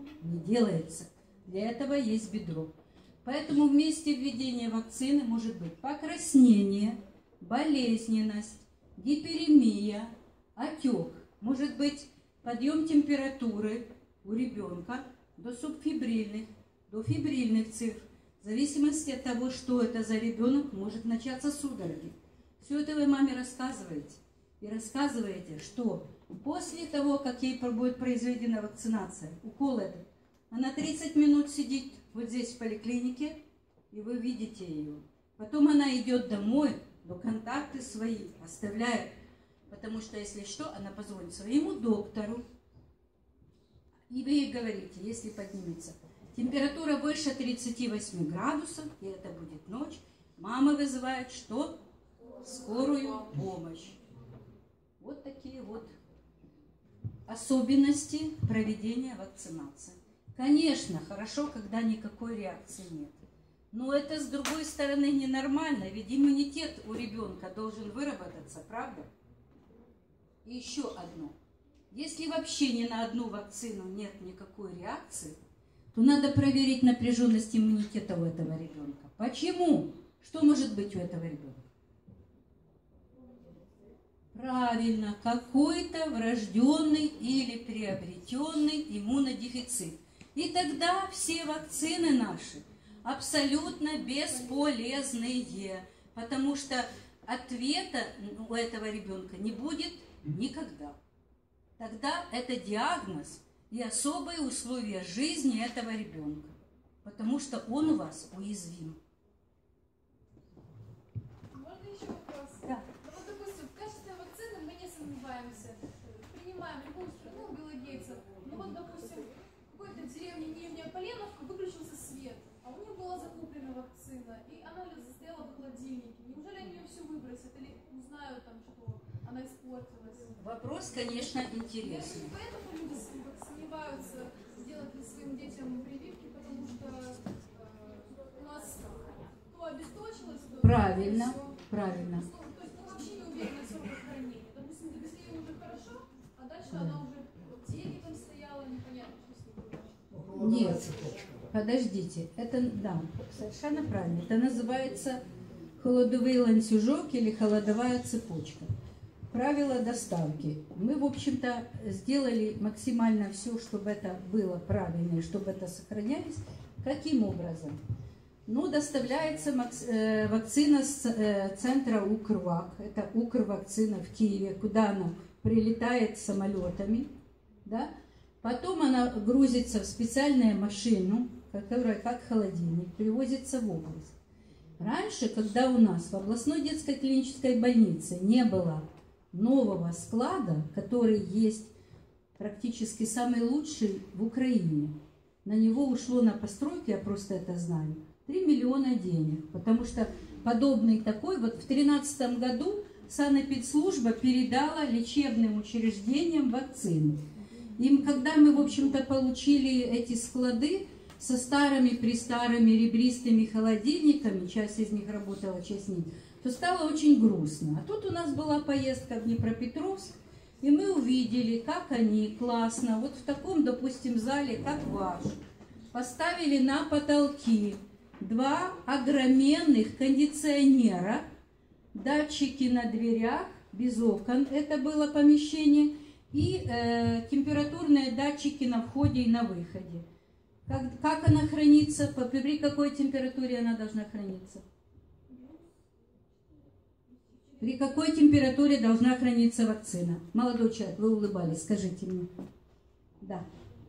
делается. Для этого есть бедро. Поэтому вместе введения вакцины может быть покраснение, болезненность, гиперемия, отек, может быть подъем температуры у ребенка до субфибрильных, до фибрильных цифр. В зависимости от того, что это за ребенок, может начаться судороги. Все это вы маме рассказываете. И рассказываете, что после того, как ей будет произведена вакцинация, укол этот, она тридцать минут сидит вот здесь в поликлинике, и вы видите ее. Потом она идет домой, но контакты свои оставляет. Потому что, если что, она позвонит своему доктору, и вы ей говорите, если поднимется температура выше тридцати восьми градусов, и это будет ночь, мама вызывает что? Скорую помощь. Вот такие вот особенности проведения вакцинации. Конечно, хорошо, когда никакой реакции нет. Но это, с другой стороны, ненормально, ведь иммунитет у ребенка должен выработаться, правда? И еще одно. Если вообще ни на одну вакцину нет никакой реакции, то надо проверить напряженность иммунитета у этого ребенка. Почему? Что может быть у этого ребенка? Правильно, какой-то врожденный или приобретенный иммунодефицит. И тогда все вакцины наши абсолютно бесполезные, потому что ответа у этого ребенка не будет никогда. Тогда это диагноз и особые условия жизни этого ребенка, потому что он у вас уязвим. Можно еще вопрос? Да. Ну вот, допустим, в качестве вакцины мы не сомневаемся. Принимаем любую страну белогейцев. Ну вот, допустим, в какой-то деревне Нижняя Поленовка выключился свет, а у них была закуплена вакцина, и она застряла в холодильнике. Неужели они ее все выбросят или узнают там, что она испортилась? Вопрос, конечно, интересный. И поэтому люди сомневаются, сделать ли своим детям прививки, потому что э, у нас то обесточилось, то... Правильно, всё. правильно. То, то есть мы вообще не уверены в сроках хранения. Допустим, если ей уже хорошо, а дальше Да. она уже в аптеке там стояла, непонятно, что с ней было. Нет, подождите, это, да, совершенно правильно. Это называется холодовый ланцюжок или холодовая цепочка. Правила доставки. Мы, в общем-то, сделали максимально все, чтобы это было правильно и чтобы это сохранялись. Каким образом? Ну, доставляется вакцина с центра Укрвак. Это Укрвакцина в Киеве, куда она прилетает самолетами. Да? Потом она грузится в специальную машину, которая как холодильник, привозится в область. Раньше, когда у нас в областной детской клинической больнице не было нового склада, который есть практически самый лучший в Украине, на него ушло на постройку, я просто это знаю, три миллиона денег, потому что подобный такой, вот в две тысячи тринадцатом году санэпидслужба передала лечебным учреждениям вакцины. И когда мы, в общем-то, получили эти склады со старыми-престарыми ребристыми холодильниками, часть из них работала, часть нет, то стало очень грустно. А тут у нас была поездка в Днепропетровск, и мы увидели, как они классно, вот в таком, допустим, зале, как ваш, поставили на потолки два огроменных кондиционера, датчики на дверях, без окон это было помещение, и э, температурные датчики на входе и на выходе. Как, как она хранится, при какой температуре она должна храниться? При какой температуре должна храниться вакцина? Молодой человек, вы улыбались, скажите мне. Да.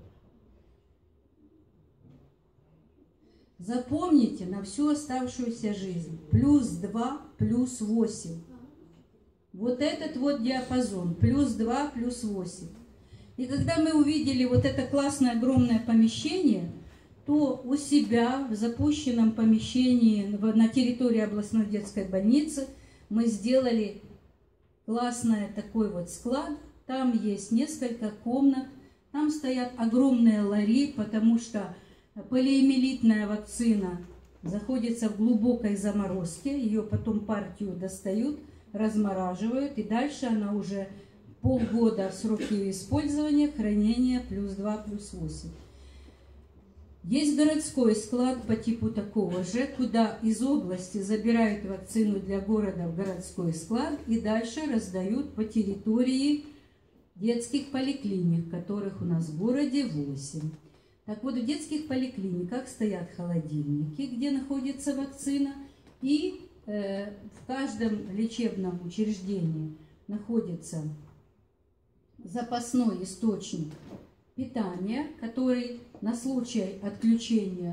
Запомните на всю оставшуюся жизнь. Плюс два, плюс восемь. Вот этот вот диапазон. Плюс два, плюс восемь. И когда мы увидели вот это классное огромное помещение, то у себя в запущенном помещении на территории областной детской больницы мы сделали классный такой вот склад. Там есть несколько комнат. Там стоят огромные лари, потому что полиэмилитная вакцина находится в глубокой заморозке. Ее потом партию достают, размораживают. И дальше она уже полгода в сроке использования, хранения плюс два, плюс восемь. Есть городской склад по типу такого же, куда из области забирают вакцину для города в городской склад и дальше раздают по территории детских поликлиник, которых у нас в городе восемь. Так вот, в детских поликлиниках стоят холодильники, где находится вакцина, и э, в каждом лечебном учреждении находится запасной источник питания, который на случай отключения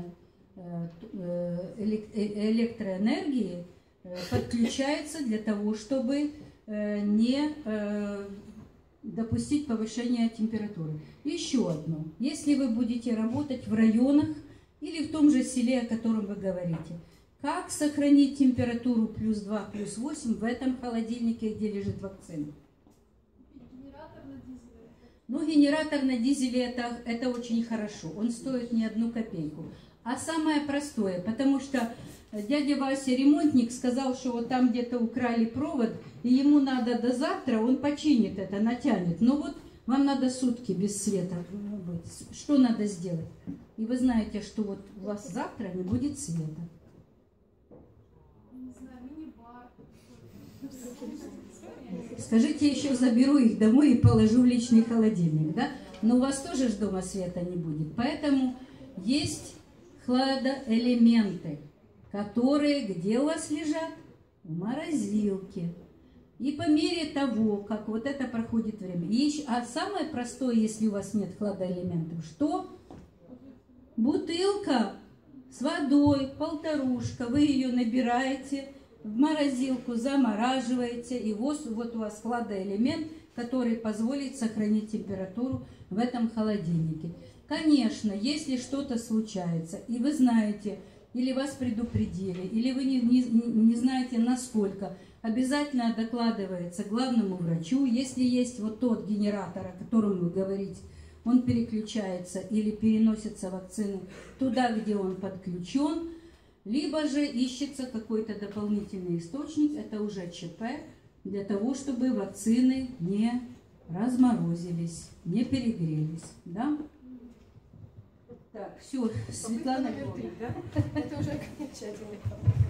электроэнергии подключается для того, чтобы не допустить повышения температуры. Еще одно. Если вы будете работать в районах или в том же селе, о котором вы говорите, как сохранить температуру плюс два, плюс восемь в этом холодильнике, где лежит вакцина? Генератор на дизеле. Ну, генератор на дизеле это, это очень хорошо. Он стоит не одну копейку. А самое простое, потому что дядя Вася, ремонтник, сказал, что вот там где-то украли провод, и ему надо до завтра, он починит это, натянет. Но вот вам надо сутки без света быть. Что надо сделать? И вы знаете, что вот у вас завтра не будет света. Не знаю, мини-бар. Скажите, еще заберу их домой и положу в личный холодильник, да? Но у вас тоже ж дома света не будет. Поэтому есть хладоэлементы, которые где у вас лежат? В морозилке. И по мере того, как вот это проходит время. И еще, а самое простое, если у вас нет хладоэлементов, что? Бутылка с водой, полторушка, вы ее набираете в морозилку, замораживаете, и вот, вот у вас хладоэлемент, который позволит сохранить температуру в этом холодильнике. Конечно, если что-то случается, и вы знаете, или вас предупредили, или вы не, не, не знаете насколько, обязательно докладывается главному врачу. Если есть вот тот генератор, о котором вы говорите, он переключается или переносится вакцины туда, где он подключен, либо же ищется какой-то дополнительный источник, это уже ЧП, для того, чтобы вакцины не разморозились, не перегрелись. Да? Так, все, Светлана номер три, да? Это уже окончательный.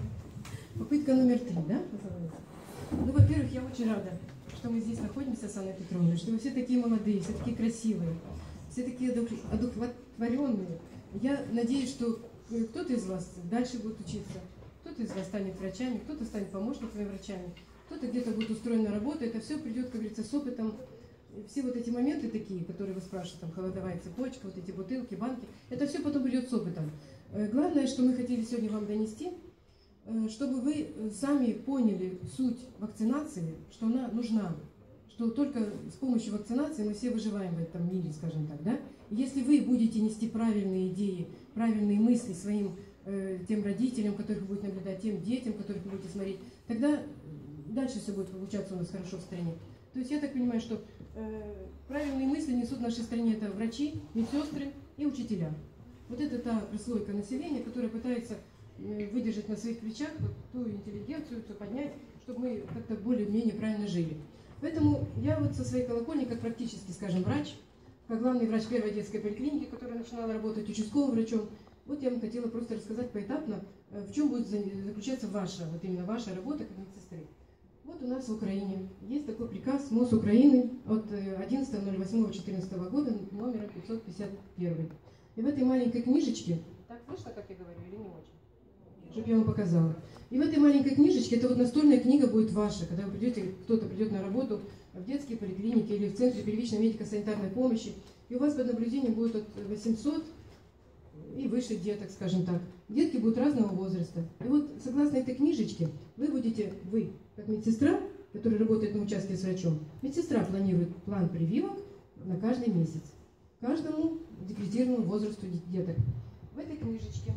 Попытка номер три, да, называется? Ну, во-первых, я очень рада, что мы здесь находимся с Анной Петровной, что вы все такие молодые, все такие красивые, все такие одухотворенные. Я надеюсь, что кто-то из вас дальше будет учиться, кто-то из вас станет врачами, кто-то станет помощниками врачами, кто-то где-то будет устроен на работу. Это все придет, как говорится, с опытом. Все вот эти моменты такие, которые вы спрашиваете, там, холодовая цепочка, вот эти бутылки, банки, это все потом придет с опытом. Главное, что мы хотели сегодня вам донести, чтобы вы сами поняли суть вакцинации, что она нужна, что только с помощью вакцинации мы все выживаем в этом мире, скажем так, да? И если вы будете нести правильные идеи, правильные мысли своим э, тем родителям, которых вы будете наблюдать, тем детям, которых вы будете смотреть, тогда дальше все будет получаться у нас хорошо в стране. То есть я так понимаю, что э, правильные мысли несут в нашей стране это врачи, медсестры и учителя. Вот это та прослойка населения, которая пытается э, выдержать на своих плечах вот ту интеллигенцию, все поднять, чтобы мы как-то более-менее правильно жили. Поэтому я вот со своей колокольни, как практически, скажем, врач, как главный врач первой детской поликлиники, которая начинала работать участковым врачом, вот я вам хотела просто рассказать поэтапно, в чем будет заключаться ваша, вот именно ваша работа как медсестры. Вот у нас в Украине есть такой приказ МОЗ Украины от одиннадцатого ноль восьмого две тысячи четырнадцатого года номера пятьсот пятьдесят один. И в этой маленькой книжечке, так слышно, как я говорю, или не очень? Чтобы я вам показала. И в этой маленькой книжечке, это вот настольная книга будет ваша, когда вы придете, кто-то придет на работу в детские поликлиники или в центре первичной медико-санитарной помощи, и у вас под наблюдением будет от восьмисот и выше деток, скажем так. Детки будут разного возраста. И вот, согласно этой книжечке, вы будете, вы, как медсестра, которая работает на участке с врачом, медсестра планирует план прививок на каждый месяц, каждому декретированному возрасту деток. В этой книжечке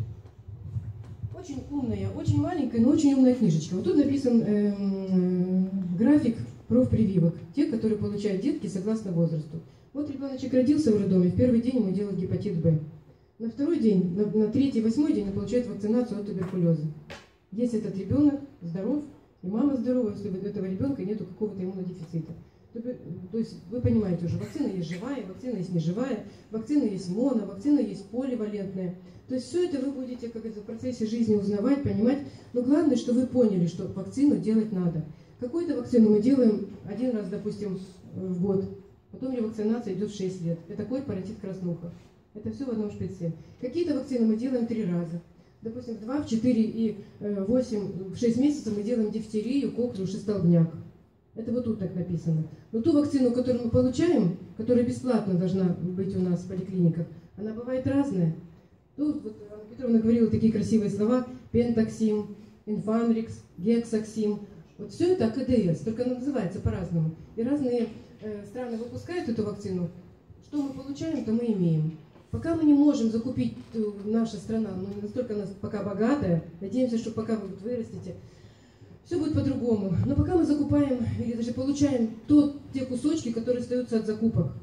очень умная, очень маленькая, но очень умная книжечка. Вот тут написан э, э, график профпрививок, те, которые получают детки согласно возрасту. Вот ребеночек родился в роддоме, в первый день ему делают гепатит Б. На второй день, на, на третий, восьмой день он получает вакцинацию от туберкулеза. Если этот ребенок здоров, и мама здорова, если у этого ребенка нет какого-то иммунодефицита. То есть вы понимаете уже, вакцина есть живая, вакцина есть неживая, вакцина есть моно, вакцина есть поливалентная. То есть все это вы будете как это, в процессе жизни узнавать, понимать. Но главное, что вы поняли, что вакцину делать надо. Какую-то вакцину мы делаем один раз, допустим, в год. Потом ревакцинация идет в шесть лет. Это корь, паротит, краснуха. Это все в одном шприце. Какие-то вакцины мы делаем три раза. Допустим, в два, в четыре и восемь, в шесть месяцев мы делаем дифтерию, коклюш и столбняк. Это вот тут так написано. Но ту вакцину, которую мы получаем, которая бесплатно должна быть у нас в поликлиниках, она бывает разная. Тут вот Анна Петровна говорила такие красивые слова: пентаксим, инфанрикс, гексаксим. Вот все это АКДС, только она называется по-разному. И разные э, страны выпускают эту вакцину. Что мы получаем, то мы имеем. Пока мы не можем закупить, наша страна, ну, не настолько она пока богатая, надеемся, что пока вы вырастете, все будет по-другому. Но пока мы закупаем или даже получаем то, те кусочки, которые остаются от закупок.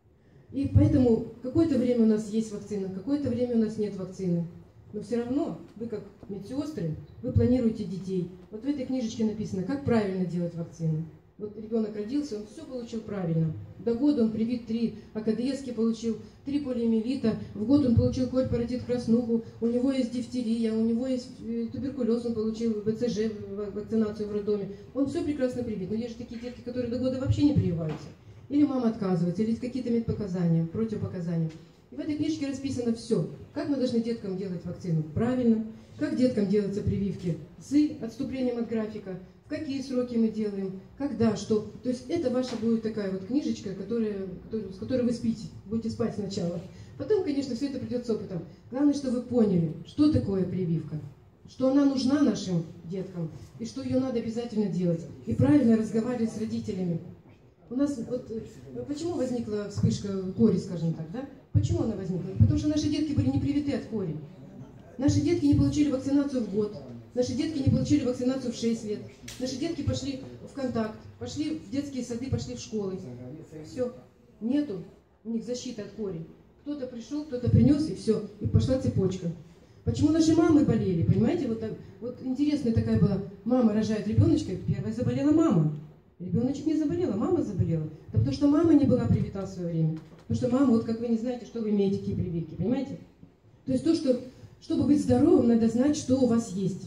И поэтому какое-то время у нас есть вакцина, какое-то время у нас нет вакцины. Но все равно вы, как медсестры, вы планируете детей. Вот в этой книжечке написано, как правильно делать вакцины. Вот ребенок родился, он все получил правильно. До года он привит три АКДСки получил, три полиомиелита. В год он получил корь, паротит, краснуху. У него есть дифтерия, у него есть туберкулез, он получил ВЦЖ, вакцинацию в роддоме. Он все прекрасно привит. Но есть же такие детки, которые до года вообще не прививаются. Или мама отказывается, или какие-то медпоказания, противопоказания. И в этой книжке расписано все. Как мы должны деткам делать вакцину правильно, как деткам делаются прививки с отступлением от графика, в какие сроки мы делаем, когда, что. То есть это ваша будет такая вот книжечка, которая, с которой вы спите, будете спать сначала. Потом, конечно, все это придет с опытом. Главное, что вы поняли, что такое прививка, что она нужна нашим деткам, и что ее надо обязательно делать. И правильно разговаривать с родителями. У нас вот почему возникла вспышка кори, скажем так, да? Почему она возникла? Потому что наши детки были не привиты от кори. Наши детки не получили вакцинацию в год. Наши детки не получили вакцинацию в шесть лет. Наши детки пошли в контакт, пошли в детские сады, пошли в школы. Все. Нету у них защиты от кори. Кто-то пришел, кто-то принес, и все. И пошла цепочка. Почему наши мамы болели? Понимаете, вот, вот интересная такая была. Мама рожает ребеночка, первая заболела мама. Ребеночек не заболела, мама заболела. Да потому что мама не была привита в свое время. Потому что мама, вот как вы не знаете, что вы имеете, какие прививки, понимаете? То есть то, что, чтобы быть здоровым, надо знать, что у вас есть.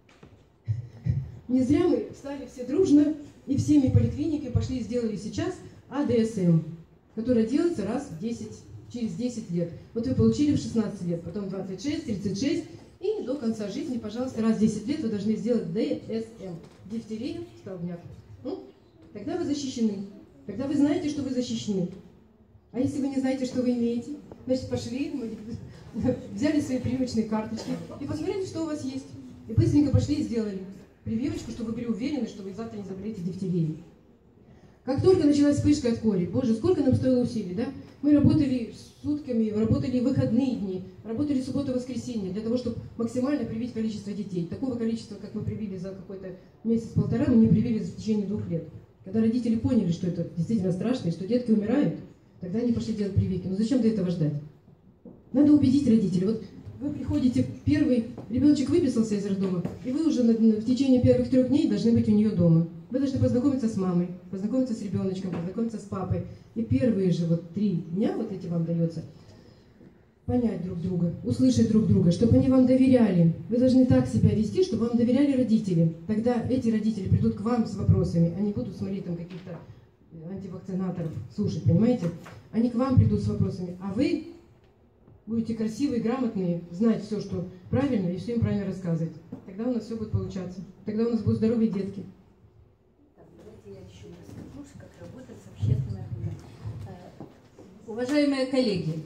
Не зря мы встали все дружно и всеми поликлиниками пошли и сделали сейчас АДСМ, которая делается раз в десять, через десять лет. Вот вы получили в шестнадцать лет, потом двадцать шесть, тридцать шесть, и до конца жизни, пожалуйста, раз в десять лет вы должны сделать ДСМ, дифтерия, столбняк. Ну, тогда вы защищены. Тогда вы знаете, что вы защищены. А если вы не знаете, что вы имеете, значит, пошли, взяли свои прививочные карточки и посмотрели, что у вас есть. И быстренько пошли и сделали прививочку, чтобы вы были уверены, что вы завтра не заболеете дифтерией. Как только началась вспышка от кори, боже, сколько нам стоило усилий, да? Мы работали сутками, работали в выходные дни, работали в субботу-воскресенье для того, чтобы максимально привить количество детей. Такого количества, как мы привили за какой-то месяц-полтора, мы не привили в течение двух лет. Когда родители поняли, что это действительно страшно, и что детки умирают, тогда они пошли делать прививки. Но зачем до этого ждать? Надо убедить родителей. Вот вы приходите, первый ребеночек выписался из роддома, и вы уже в течение первых трех дней должны быть у нее дома. Вы должны познакомиться с мамой, познакомиться с ребеночком, познакомиться с папой. И первые же вот три дня, вот эти вам дается, понять друг друга, услышать друг друга, чтобы они вам доверяли. Вы должны так себя вести, чтобы вам доверяли родители. Тогда эти родители придут к вам с вопросами, они будут смотреть там каких-то антивакцинаторов, слушать, понимаете? Они к вам придут с вопросами, а вы будете красивые, грамотные, знать все, что правильно, и все им правильно рассказывать. Тогда у нас все будет получаться. Тогда у нас будут здоровые детки. Давайте я еще расскажу, как работать с общественной организацией. Уважаемые коллеги,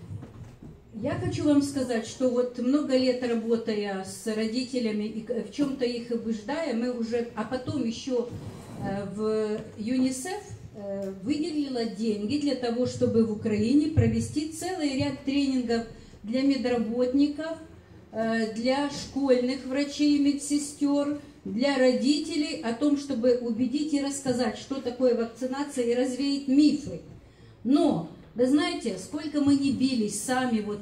я хочу вам сказать, что вот много лет работая с родителями и в чем-то их убеждая, мы уже, а потом еще в ЮНИСЕФ выделила деньги для того, чтобы в Украине провести целый ряд тренингов для медработников, для школьных врачей и медсестер, для родителей о том, чтобы убедить и рассказать, что такое вакцинация, и развеять мифы. Но, вы знаете, сколько мы не бились сами вот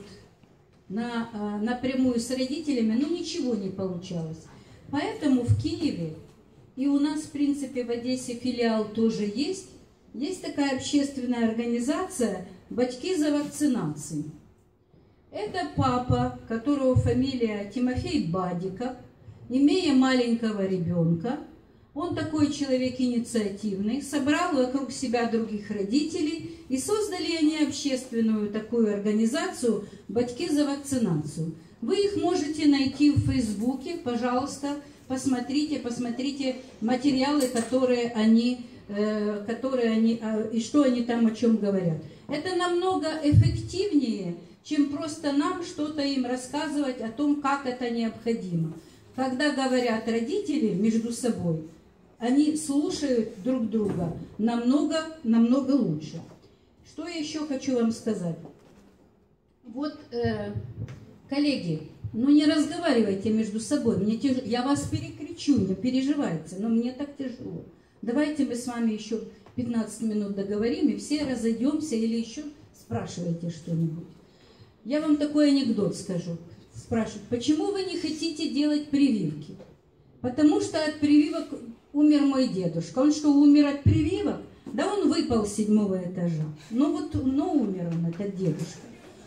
на, напрямую с родителями, но ничего не получалось. Поэтому в Киеве, и у нас, в принципе, в Одессе филиал тоже есть, Есть такая общественная организация «Батьки за вакцинацией». Это папа, которого фамилия Тимофей Бадиков, имея маленького ребенка, он такой человек инициативный, собрал вокруг себя других родителей, и создали они общественную такую организацию «Батьки за вакцинацию». Вы их можете найти в Фейсбуке, пожалуйста, посмотрите, посмотрите материалы, которые они, э, которые они э, и что они там о чем говорят. Это намного эффективнее, чем просто нам что-то им рассказывать о том, как это необходимо. Когда говорят родители между собой, они слушают друг друга намного, намного лучше. Что я еще хочу вам сказать? Вот, э, коллеги, ну не разговаривайте между собой, мне тяж... я вас перекричу, не переживайте, но мне так тяжело. Давайте мы с вами еще пятнадцать минут договорим, и все разойдемся, или еще спрашивайте что-нибудь. Я вам такой анекдот скажу. Спрашивают, почему вы не хотите делать прививки? Потому что от прививок умер мой дедушка. Он что, умер от прививок? Да он выпал с седьмого этажа. Ну вот, но умер он, этот дедушка.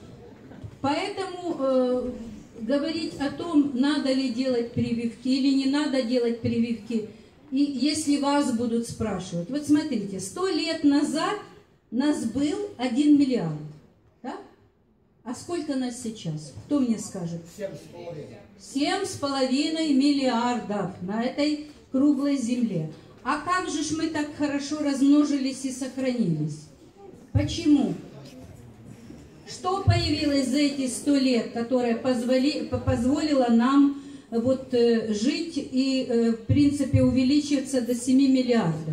Поэтому э, говорить о том, надо ли делать прививки или не надо делать прививки, и если вас будут спрашивать. Вот смотрите, сто лет назад нас был один миллиард. Да? А сколько нас сейчас? Кто мне скажет? Семь с половиной миллиардов на этой круглой земле. А как же ж мы так хорошо размножились и сохранились? Почему? Что появилось за эти сто лет, которое позволи, позволило нам вот, э, жить и, э, в принципе, увеличиться до семи миллиардов?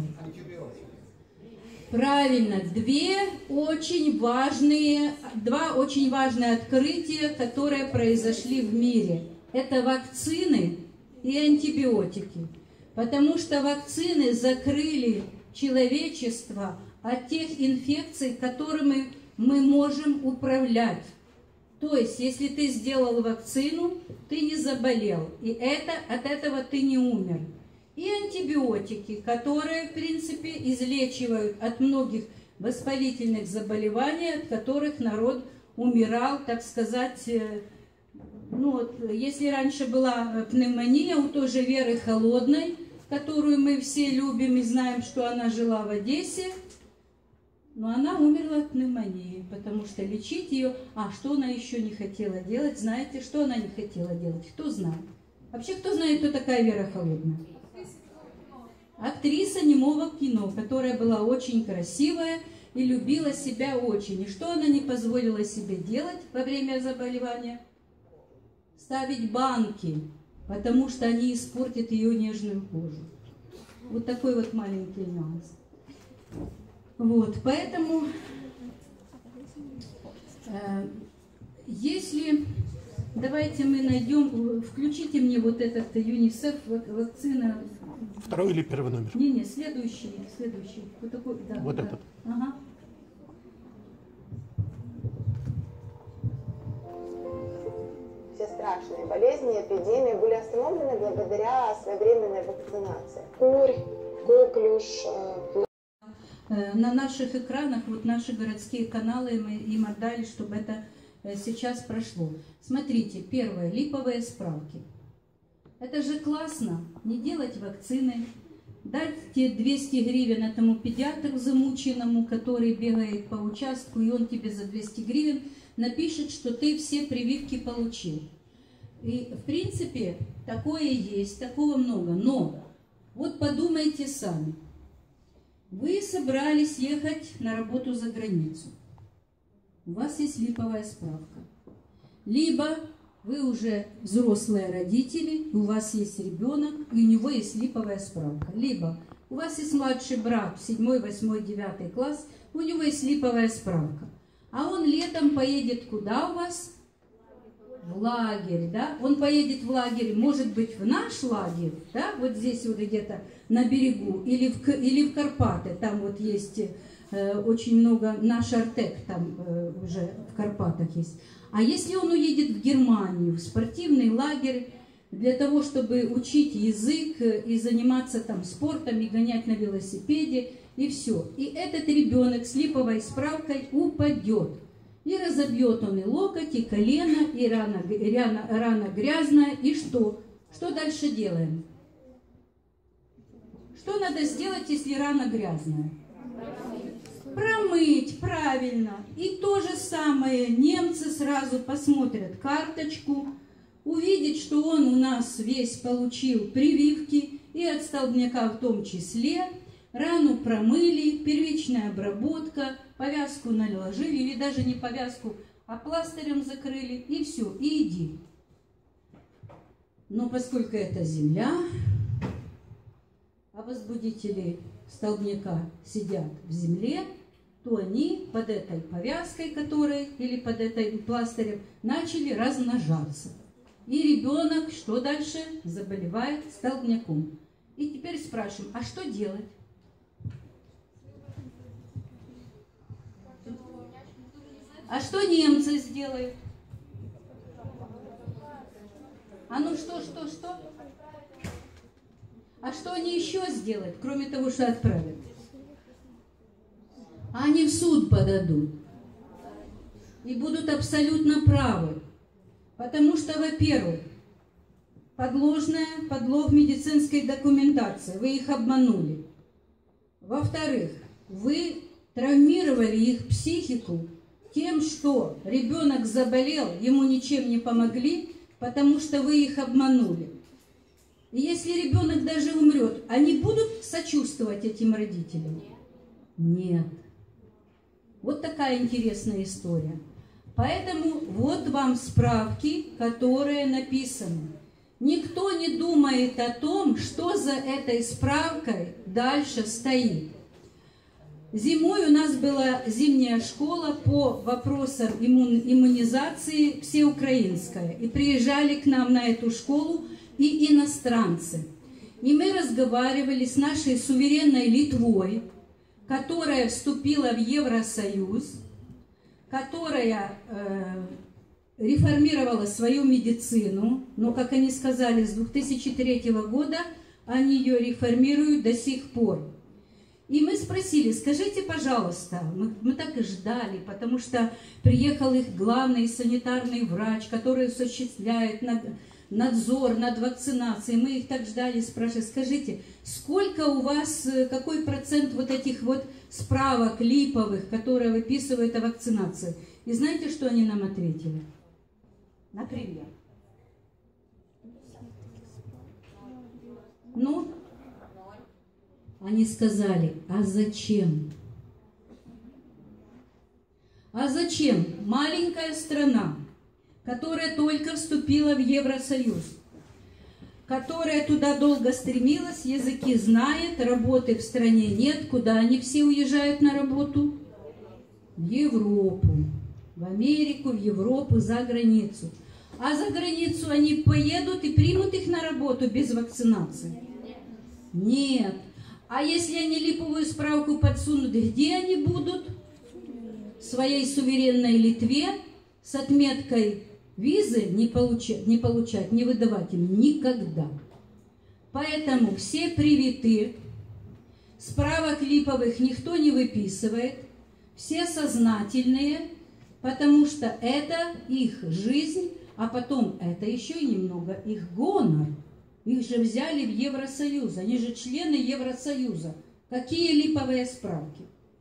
Правильно, две очень важные, два очень важные открытия, которые произошли в мире. Это вакцины и антибиотики. Потому что вакцины закрыли человечество от тех инфекций, которыми мы можем управлять. То есть, если ты сделал вакцину, ты не заболел, и это, от этого ты не умер. И антибиотики, которые, в принципе, излечивают от многих воспалительных заболеваний, от которых народ умирал, так сказать. Ну, вот, если раньше была пневмония у той же Веры Холодной, которую мы все любим и знаем, что она жила в Одессе, но она умерла от пневмонии, потому что лечить ее... А, что она еще не хотела делать? Знаете, что она не хотела делать? Кто знает? Вообще, кто знает, кто такая Вера Холодная? Актриса немого кино, которая была очень красивая и любила себя очень. И что она не позволила себе делать во время заболевания? Ставить банки, потому что они испортят ее нежную кожу. Вот такой вот маленький нюанс. Вот, поэтому, э, если, давайте мы найдем, включите мне вот этот ЮНИСЕФ, вакцина. Второй или первый номер? Не, не, следующий, следующий. Вот такой, да. Вот да. этот. Ага. Все страшные болезни, эпидемии были остановлены благодаря своевременной вакцинации. Курь, коклюш, на наших экранах, вот наши городские каналы, мы им отдали, чтобы это сейчас прошло. Смотрите, первое, липовые справки. Это же классно, не делать вакцины, дать те двести гривен этому педиатру замученному, который бегает по участку, и он тебе за двести гривен напишет, что ты все прививки получил. И, в принципе, такое есть, такого много. Но вот подумайте сами. Вы собрались ехать на работу за границу. У вас есть липовая справка. Либо вы уже взрослые родители, у вас есть ребенок, и у него есть липовая справка. Либо у вас есть младший брат, седьмой, восьмой, девятый класс, у него есть липовая справка. А он летом поедет куда у вас? В лагерь, да? Он поедет в лагерь, может быть, в наш лагерь, да? Вот здесь вот где-то на берегу, или в, или в Карпаты, там вот есть э, очень много, наш Артек там э, уже в Карпатах есть. А если он уедет в Германию, в спортивный лагерь, для того, чтобы учить язык и заниматься там спортом, и гонять на велосипеде, и все. И этот ребенок с липовой справкой упадет. И разобьет он и локоть, и колено, и рана, рана, рана грязная, и что? Что дальше делаем? Что надо сделать, если рана грязная? Промыть, правильно. И то же самое немцы сразу посмотрят карточку, увидят, что он у нас весь получил прививки, и от столбняка в том числе. Рану промыли, первичная обработка, повязку наложили, или даже не повязку, а пластырем закрыли, и все, и иди. Но поскольку это земля, а возбудители столбняка сидят в земле, то они под этой повязкой, которой, или под этой пластырем, начали размножаться. И ребенок, что дальше? Заболевает столбняком. И теперь спрашиваем, а что делать? А что немцы сделают? А ну что, что, что? А что они еще сделают, кроме того, что отправят? Они в суд подадут. И будут абсолютно правы. Потому что, во-первых, подложная, подлог медицинской документации. Вы их обманули. Во-вторых, вы травмировали их психику тем, что ребенок заболел, ему ничем не помогли, потому что вы их обманули. И если ребенок даже умрет, они будут сочувствовать этим родителям? Нет. Вот такая интересная история. Поэтому вот вам справки, которые написаны. Никто не думает о том, что за этой справкой дальше стоит. Зимой у нас была зимняя школа по вопросам иммун, иммунизации всеукраинская. И приезжали к нам на эту школу и иностранцы. И мы разговаривали с нашей суверенной Литвой, которая вступила в Евросоюз, которая э, реформировала свою медицину, но, как они сказали, с две тысячи третьего года они ее реформируют до сих пор. И мы спросили, скажите, пожалуйста, мы, мы так и ждали, потому что приехал их главный санитарный врач, который осуществляет надзор над вакцинацией. Мы их так ждали, спрашивали, скажите, сколько у вас, какой процент вот этих вот справок липовых, которые выписывают о вакцинации? И знаете, что они нам ответили? Например. Ну, они сказали, а зачем? А зачем маленькая страна, которая только вступила в Евросоюз, которая туда долго стремилась, языки знает, работы в стране нет, куда они все уезжают на работу? В Европу, в Америку, в Европу, за границу. А за границу они поедут и примут их на работу без вакцинации? Нет. А если они липовую справку подсунут, где они будут? В своей суверенной Литве с отметкой визы не получать, не получать, не выдавать им никогда. Поэтому все привиты, справок липовых никто не выписывает, все сознательные, потому что это их жизнь, а потом это еще и немного их гонор. Их же взяли в Евросоюз, они же члены Евросоюза. Какие липовые справки?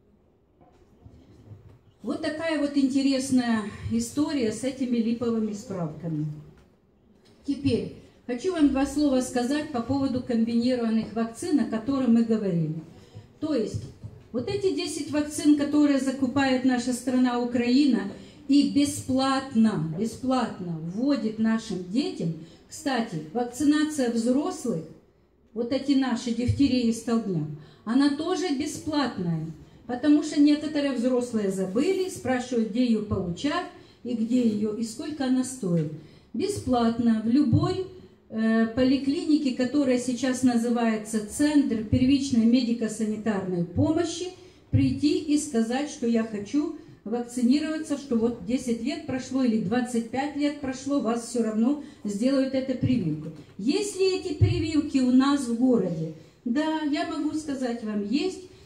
Вот такая вот интересная история с этими липовыми справками. Теперь хочу вам два слова сказать по поводу комбинированных вакцин, о которых мы говорили. То есть вот эти десять вакцин, которые закупает наша страна Украина и бесплатно, бесплатно вводит нашим детям. Кстати, вакцинация взрослых, вот эти наши дифтерии и столбняк, она тоже бесплатная, потому что некоторые взрослые забыли, спрашивают, где ее получать, и где ее, и сколько она стоит. Бесплатно в любой э, поликлинике, которая сейчас называется Центр первичной медико-санитарной помощи, прийти и сказать, что я хочу вакцинироваться, что вот десять лет прошло или двадцать пять лет прошло, вас все равно сделают эту прививку. Есть ли эти прививки у нас в городе? Да, я могу сказать вам, есть.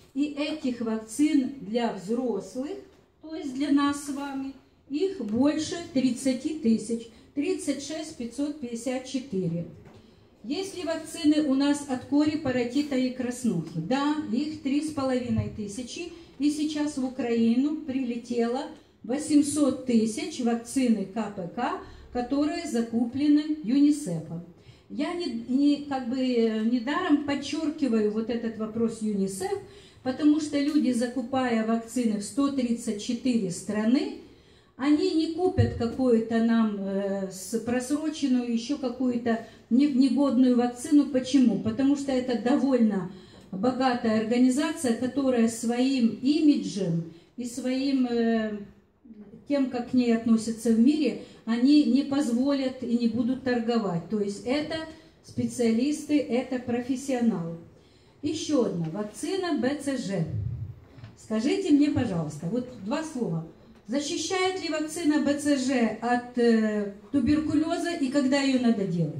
И этих вакцин для взрослых, то есть для нас с вами, их больше тридцати тысяч, тридцать шесть тысяч пятьсот пятьдесят четыре. Есть ли вакцины у нас от кори, паротита и краснухи? Да, их три с половиной тысячи. И сейчас в Украину прилетело восемьсот тысяч вакцины ка пэ ка, которые закуплены ЮНИСЕФом. Я не, не, как бы недаром подчеркиваю вот этот вопрос ЮНИСЕФ, потому что люди, закупая вакцины в сто тридцать четыре страны, они не купят какую-то нам э, с просроченную еще какую-то негодную вакцину. Почему? Потому что это довольно богатая организация, которая своим имиджем и своим э, тем, как к ней относятся в мире, они не позволят и не будут торговать. То есть это специалисты, это профессионалы. Еще одна вакцина бэ цэ жэ. Скажите мне, пожалуйста, вот два слова. Защищает ли вакцина бэ цэ жэ от э, туберкулеза и когда ее надо делать?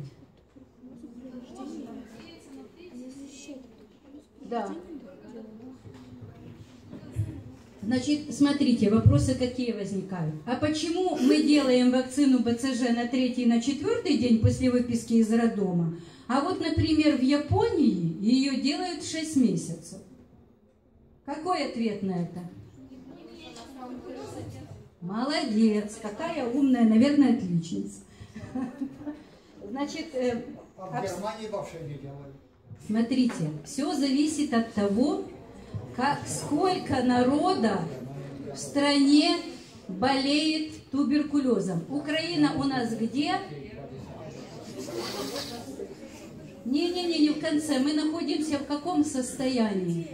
Да. Значит, смотрите, вопросы какие возникают. А почему мы делаем вакцину бэ цэ жэ на третий и на четвертый день после выписки из роддома, а вот, например, в Японии ее делают шесть месяцев? Какой ответ на это? Молодец, какая умная, наверное, отличница. Значит, э, а в Германии вообще не делают. Смотрите, все зависит от того, как, сколько народа в стране болеет туберкулезом. Украина у нас где? Не-не-не, не в конце. Мы находимся в каком состоянии?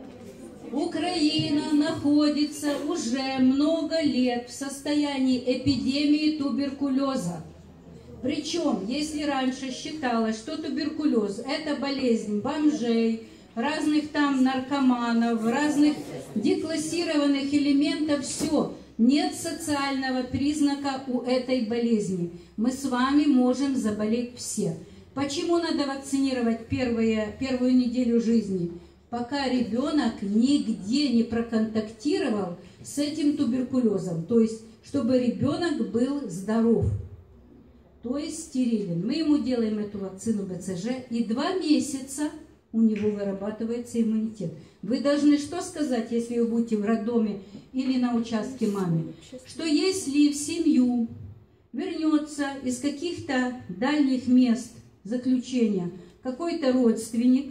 Украина находится уже много лет в состоянии эпидемии туберкулеза. Причем, если раньше считалось, что туберкулез – это болезнь бомжей, разных там наркоманов, разных деклассированных элементов, все, нет социального признака у этой болезни. Мы с вами можем заболеть все. Почему надо вакцинировать первые, первую неделю жизни? Пока ребенок нигде не проконтактировал с этим туберкулезом, то есть, чтобы ребенок был здоров, то есть стерилен. Мы ему делаем эту вакцину бэ цэ жэ, и два месяца у него вырабатывается иммунитет. Вы должны что сказать, если вы будете в роддоме или на участке маме? Что если в семью вернется из каких-то дальних мест заключения какой-то родственник,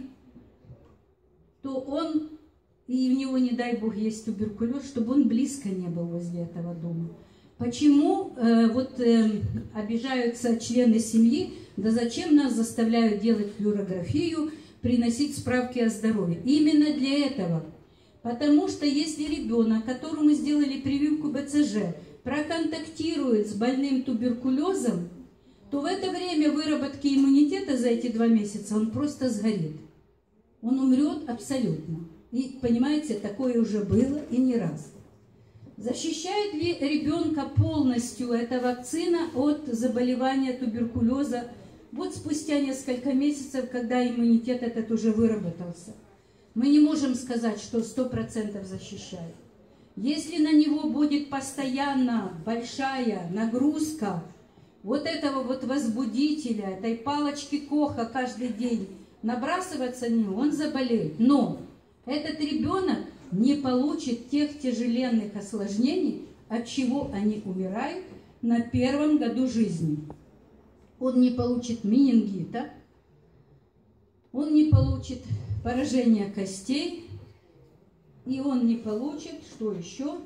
то он, и в него, не дай бог, есть туберкулез, чтобы он близко не был возле этого дома. Почему э, вот э, обижаются члены семьи, да зачем нас заставляют делать флюорографию, приносить справки о здоровье? Именно для этого. Потому что если ребенок, которому сделали прививку бэ цэ жэ, проконтактирует с больным туберкулезом, то в это время выработки иммунитета за эти два месяца он просто сгорит. Он умрет абсолютно. И, понимаете, такое уже было и не раз. Защищает ли ребенка полностью эта вакцина от заболевания туберкулеза вот спустя несколько месяцев, когда иммунитет этот уже выработался? Мы не можем сказать, что сто процентов защищает. Если на него будет постоянно большая нагрузка вот этого вот возбудителя, этой палочки Коха каждый день, набрасываться на него, он заболеет. Но этот ребенок не получит тех тяжеленных осложнений, от чего они умирают на первом году жизни. Он не получит менингита, он не получит поражения костей, и он не получит, что еще?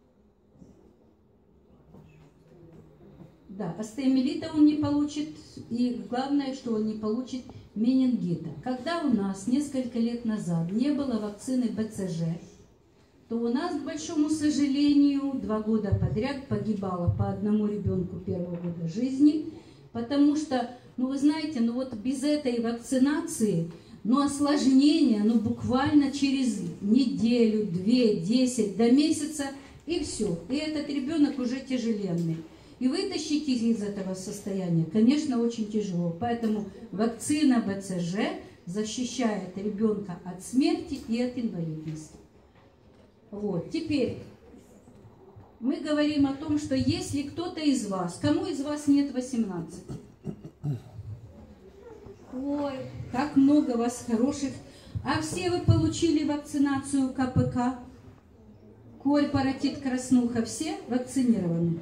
Да, остеомиелита он не получит, и главное, что он не получит менингита. Когда у нас несколько лет назад не было вакцины бэ цэ жэ, то у нас, к большому сожалению, два года подряд погибало по одному ребенку первого года жизни, потому что, ну вы знаете, ну вот без этой вакцинации, ну осложнения, ну буквально через неделю, две, десять, до месяца, и все. И этот ребенок уже тяжеленный. И вытащить их из этого состояния, конечно, очень тяжело. Поэтому вакцина бэ цэ жэ защищает ребенка от смерти и от инвалидности. Вот, теперь мы говорим о том, что если кто-то из вас, кому из вас нет восемнадцати? Ой, как много вас хороших. А все вы получили вакцинацию ка пэ ка? Корь, паротит, краснуха, все вакцинированы?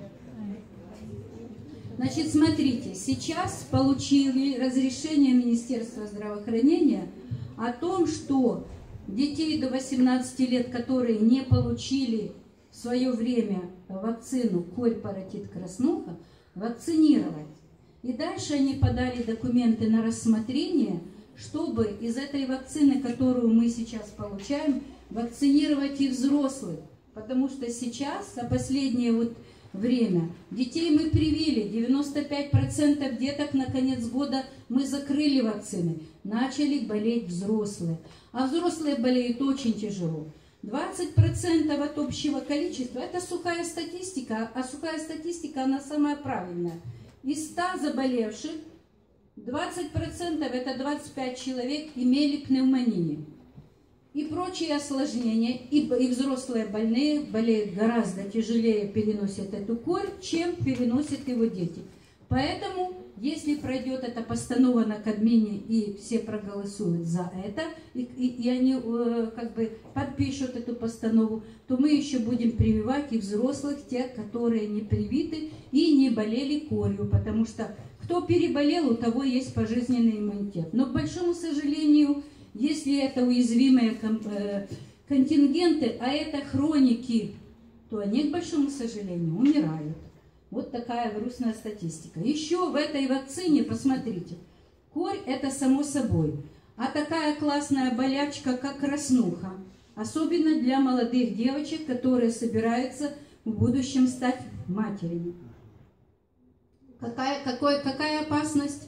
Значит, смотрите, сейчас получили разрешение Министерства здравоохранения о том, что детей до восемнадцати лет, которые не получили в свое время вакцину корь, паротит, краснуха, вакцинировать. И дальше они подали документы на рассмотрение, чтобы из этой вакцины, которую мы сейчас получаем, вакцинировать и взрослых. Потому что сейчас, за последнее вот время, детей мы привили, девяносто пять процентов деток на конец года мы закрыли вакцины, начали болеть взрослые. А взрослые болеют очень тяжело. двадцать процентов от общего количества – это сухая статистика, а сухая статистика, она самая правильная. Из ста заболевших двадцать процентов, это двадцать пять человек, имели пневмонию. И прочие осложнения, и, и взрослые больные болеют гораздо тяжелее, переносят эту корь, чем переносят его дети. Поэтому, если пройдет эта постанова на Кабмине и все проголосуют за это, и, и, и они э, как бы подпишут эту постанову, то мы еще будем прививать и взрослых, тех, которые не привиты и не болели корью, потому что кто переболел, у того есть пожизненный иммунитет. Но, к большому сожалению, если это уязвимые контингенты, а это хроники, то они, к большому сожалению, умирают. Вот такая грустная статистика. Еще в этой вакцине, посмотрите, корь – это само собой. А такая классная болячка, как краснуха, особенно для молодых девочек, которые собираются в будущем стать матерями. Какая, какой, какая опасность?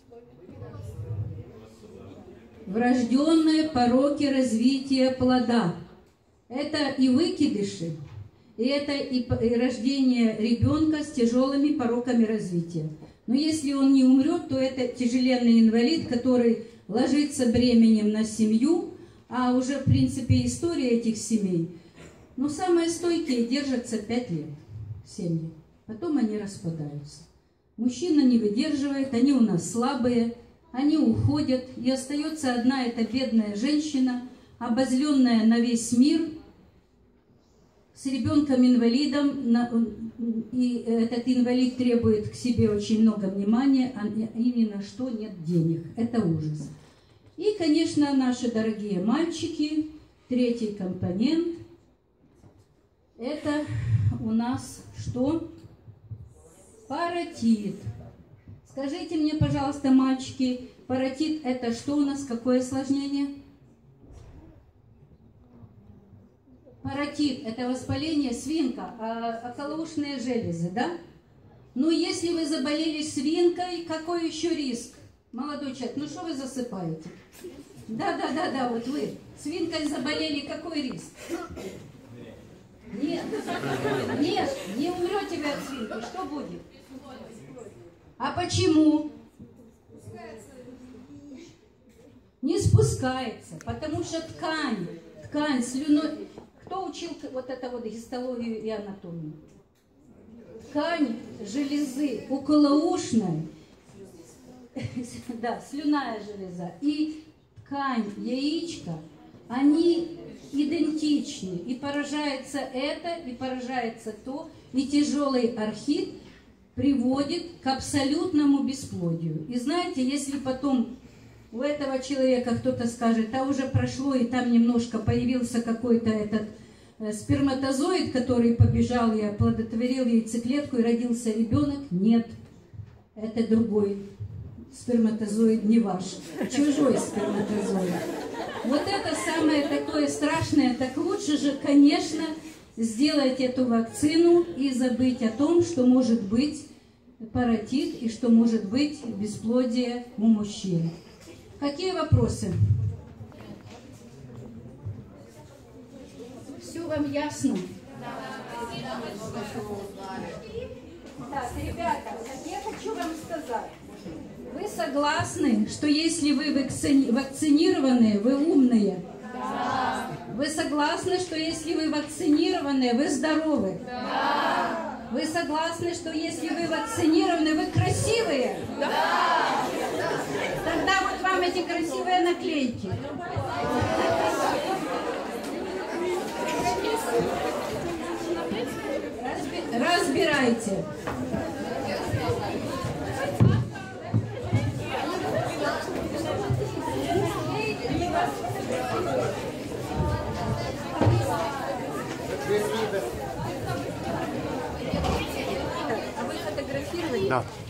Врожденные пороки развития плода. Это и выкидыши, и это и, и рождение ребенка с тяжелыми пороками развития. Но если он не умрет, то это тяжеленный инвалид, который ложится бременем на семью, а уже в принципе история этих семей. Но самые стойкие держатся пять лет, семьи. Потом они распадаются. Мужчина не выдерживает, они у нас слабые. Они уходят, и остается одна эта бедная женщина, обозленная на весь мир, с ребенком-инвалидом, и этот инвалид требует к себе очень много внимания, а ни на что нет денег. Это ужас. И, конечно, наши дорогие мальчики, третий компонент, это у нас что? Паротит. Скажите мне, пожалуйста, мальчики, паротит – это что у нас, какое осложнение? Паротит – это воспаление свинка, околоушные железы, да? Ну, если вы заболели свинкой, какой еще риск? Молодой человек, ну что вы засыпаете? Да-да-да-да, вот вы свинкой заболели, какой риск? Нет, нет, не умрете вы от свинки, что будет? А почему? Не спускается, потому что ткань, ткань, слюной. Кто учил вот это вот гистологию и анатомию? Ткань железы околоушной, да, слюнная железа и ткань яичка, они идентичны. И поражается это, и поражается то, и тяжелый архит приводит к абсолютному бесплодию. И знаете, если потом у этого человека кто-то скажет, а уже прошло, и там немножко появился какой-то этот э, сперматозоид, который побежал и оплодотворил яйцеклетку, и родился ребенок, нет, это другой сперматозоид, не ваш, чужой сперматозоид. Вот это самое такое страшное, так лучше же, конечно, сделать эту вакцину и забыть о том, что может быть паротит и что может быть бесплодие у мужчин. Какие вопросы? Все вам ясно? Так, ребята, я хочу вам сказать. Вы согласны, что если вы вакци- вакцинированы, вы умные? Да. Вы согласны, что если вы вакцинированы, вы здоровы? Да. Вы согласны, что если вы вакцинированы, вы красивые? Да. Тогда вот вам эти красивые наклейки. Разби- разбирайте. Да.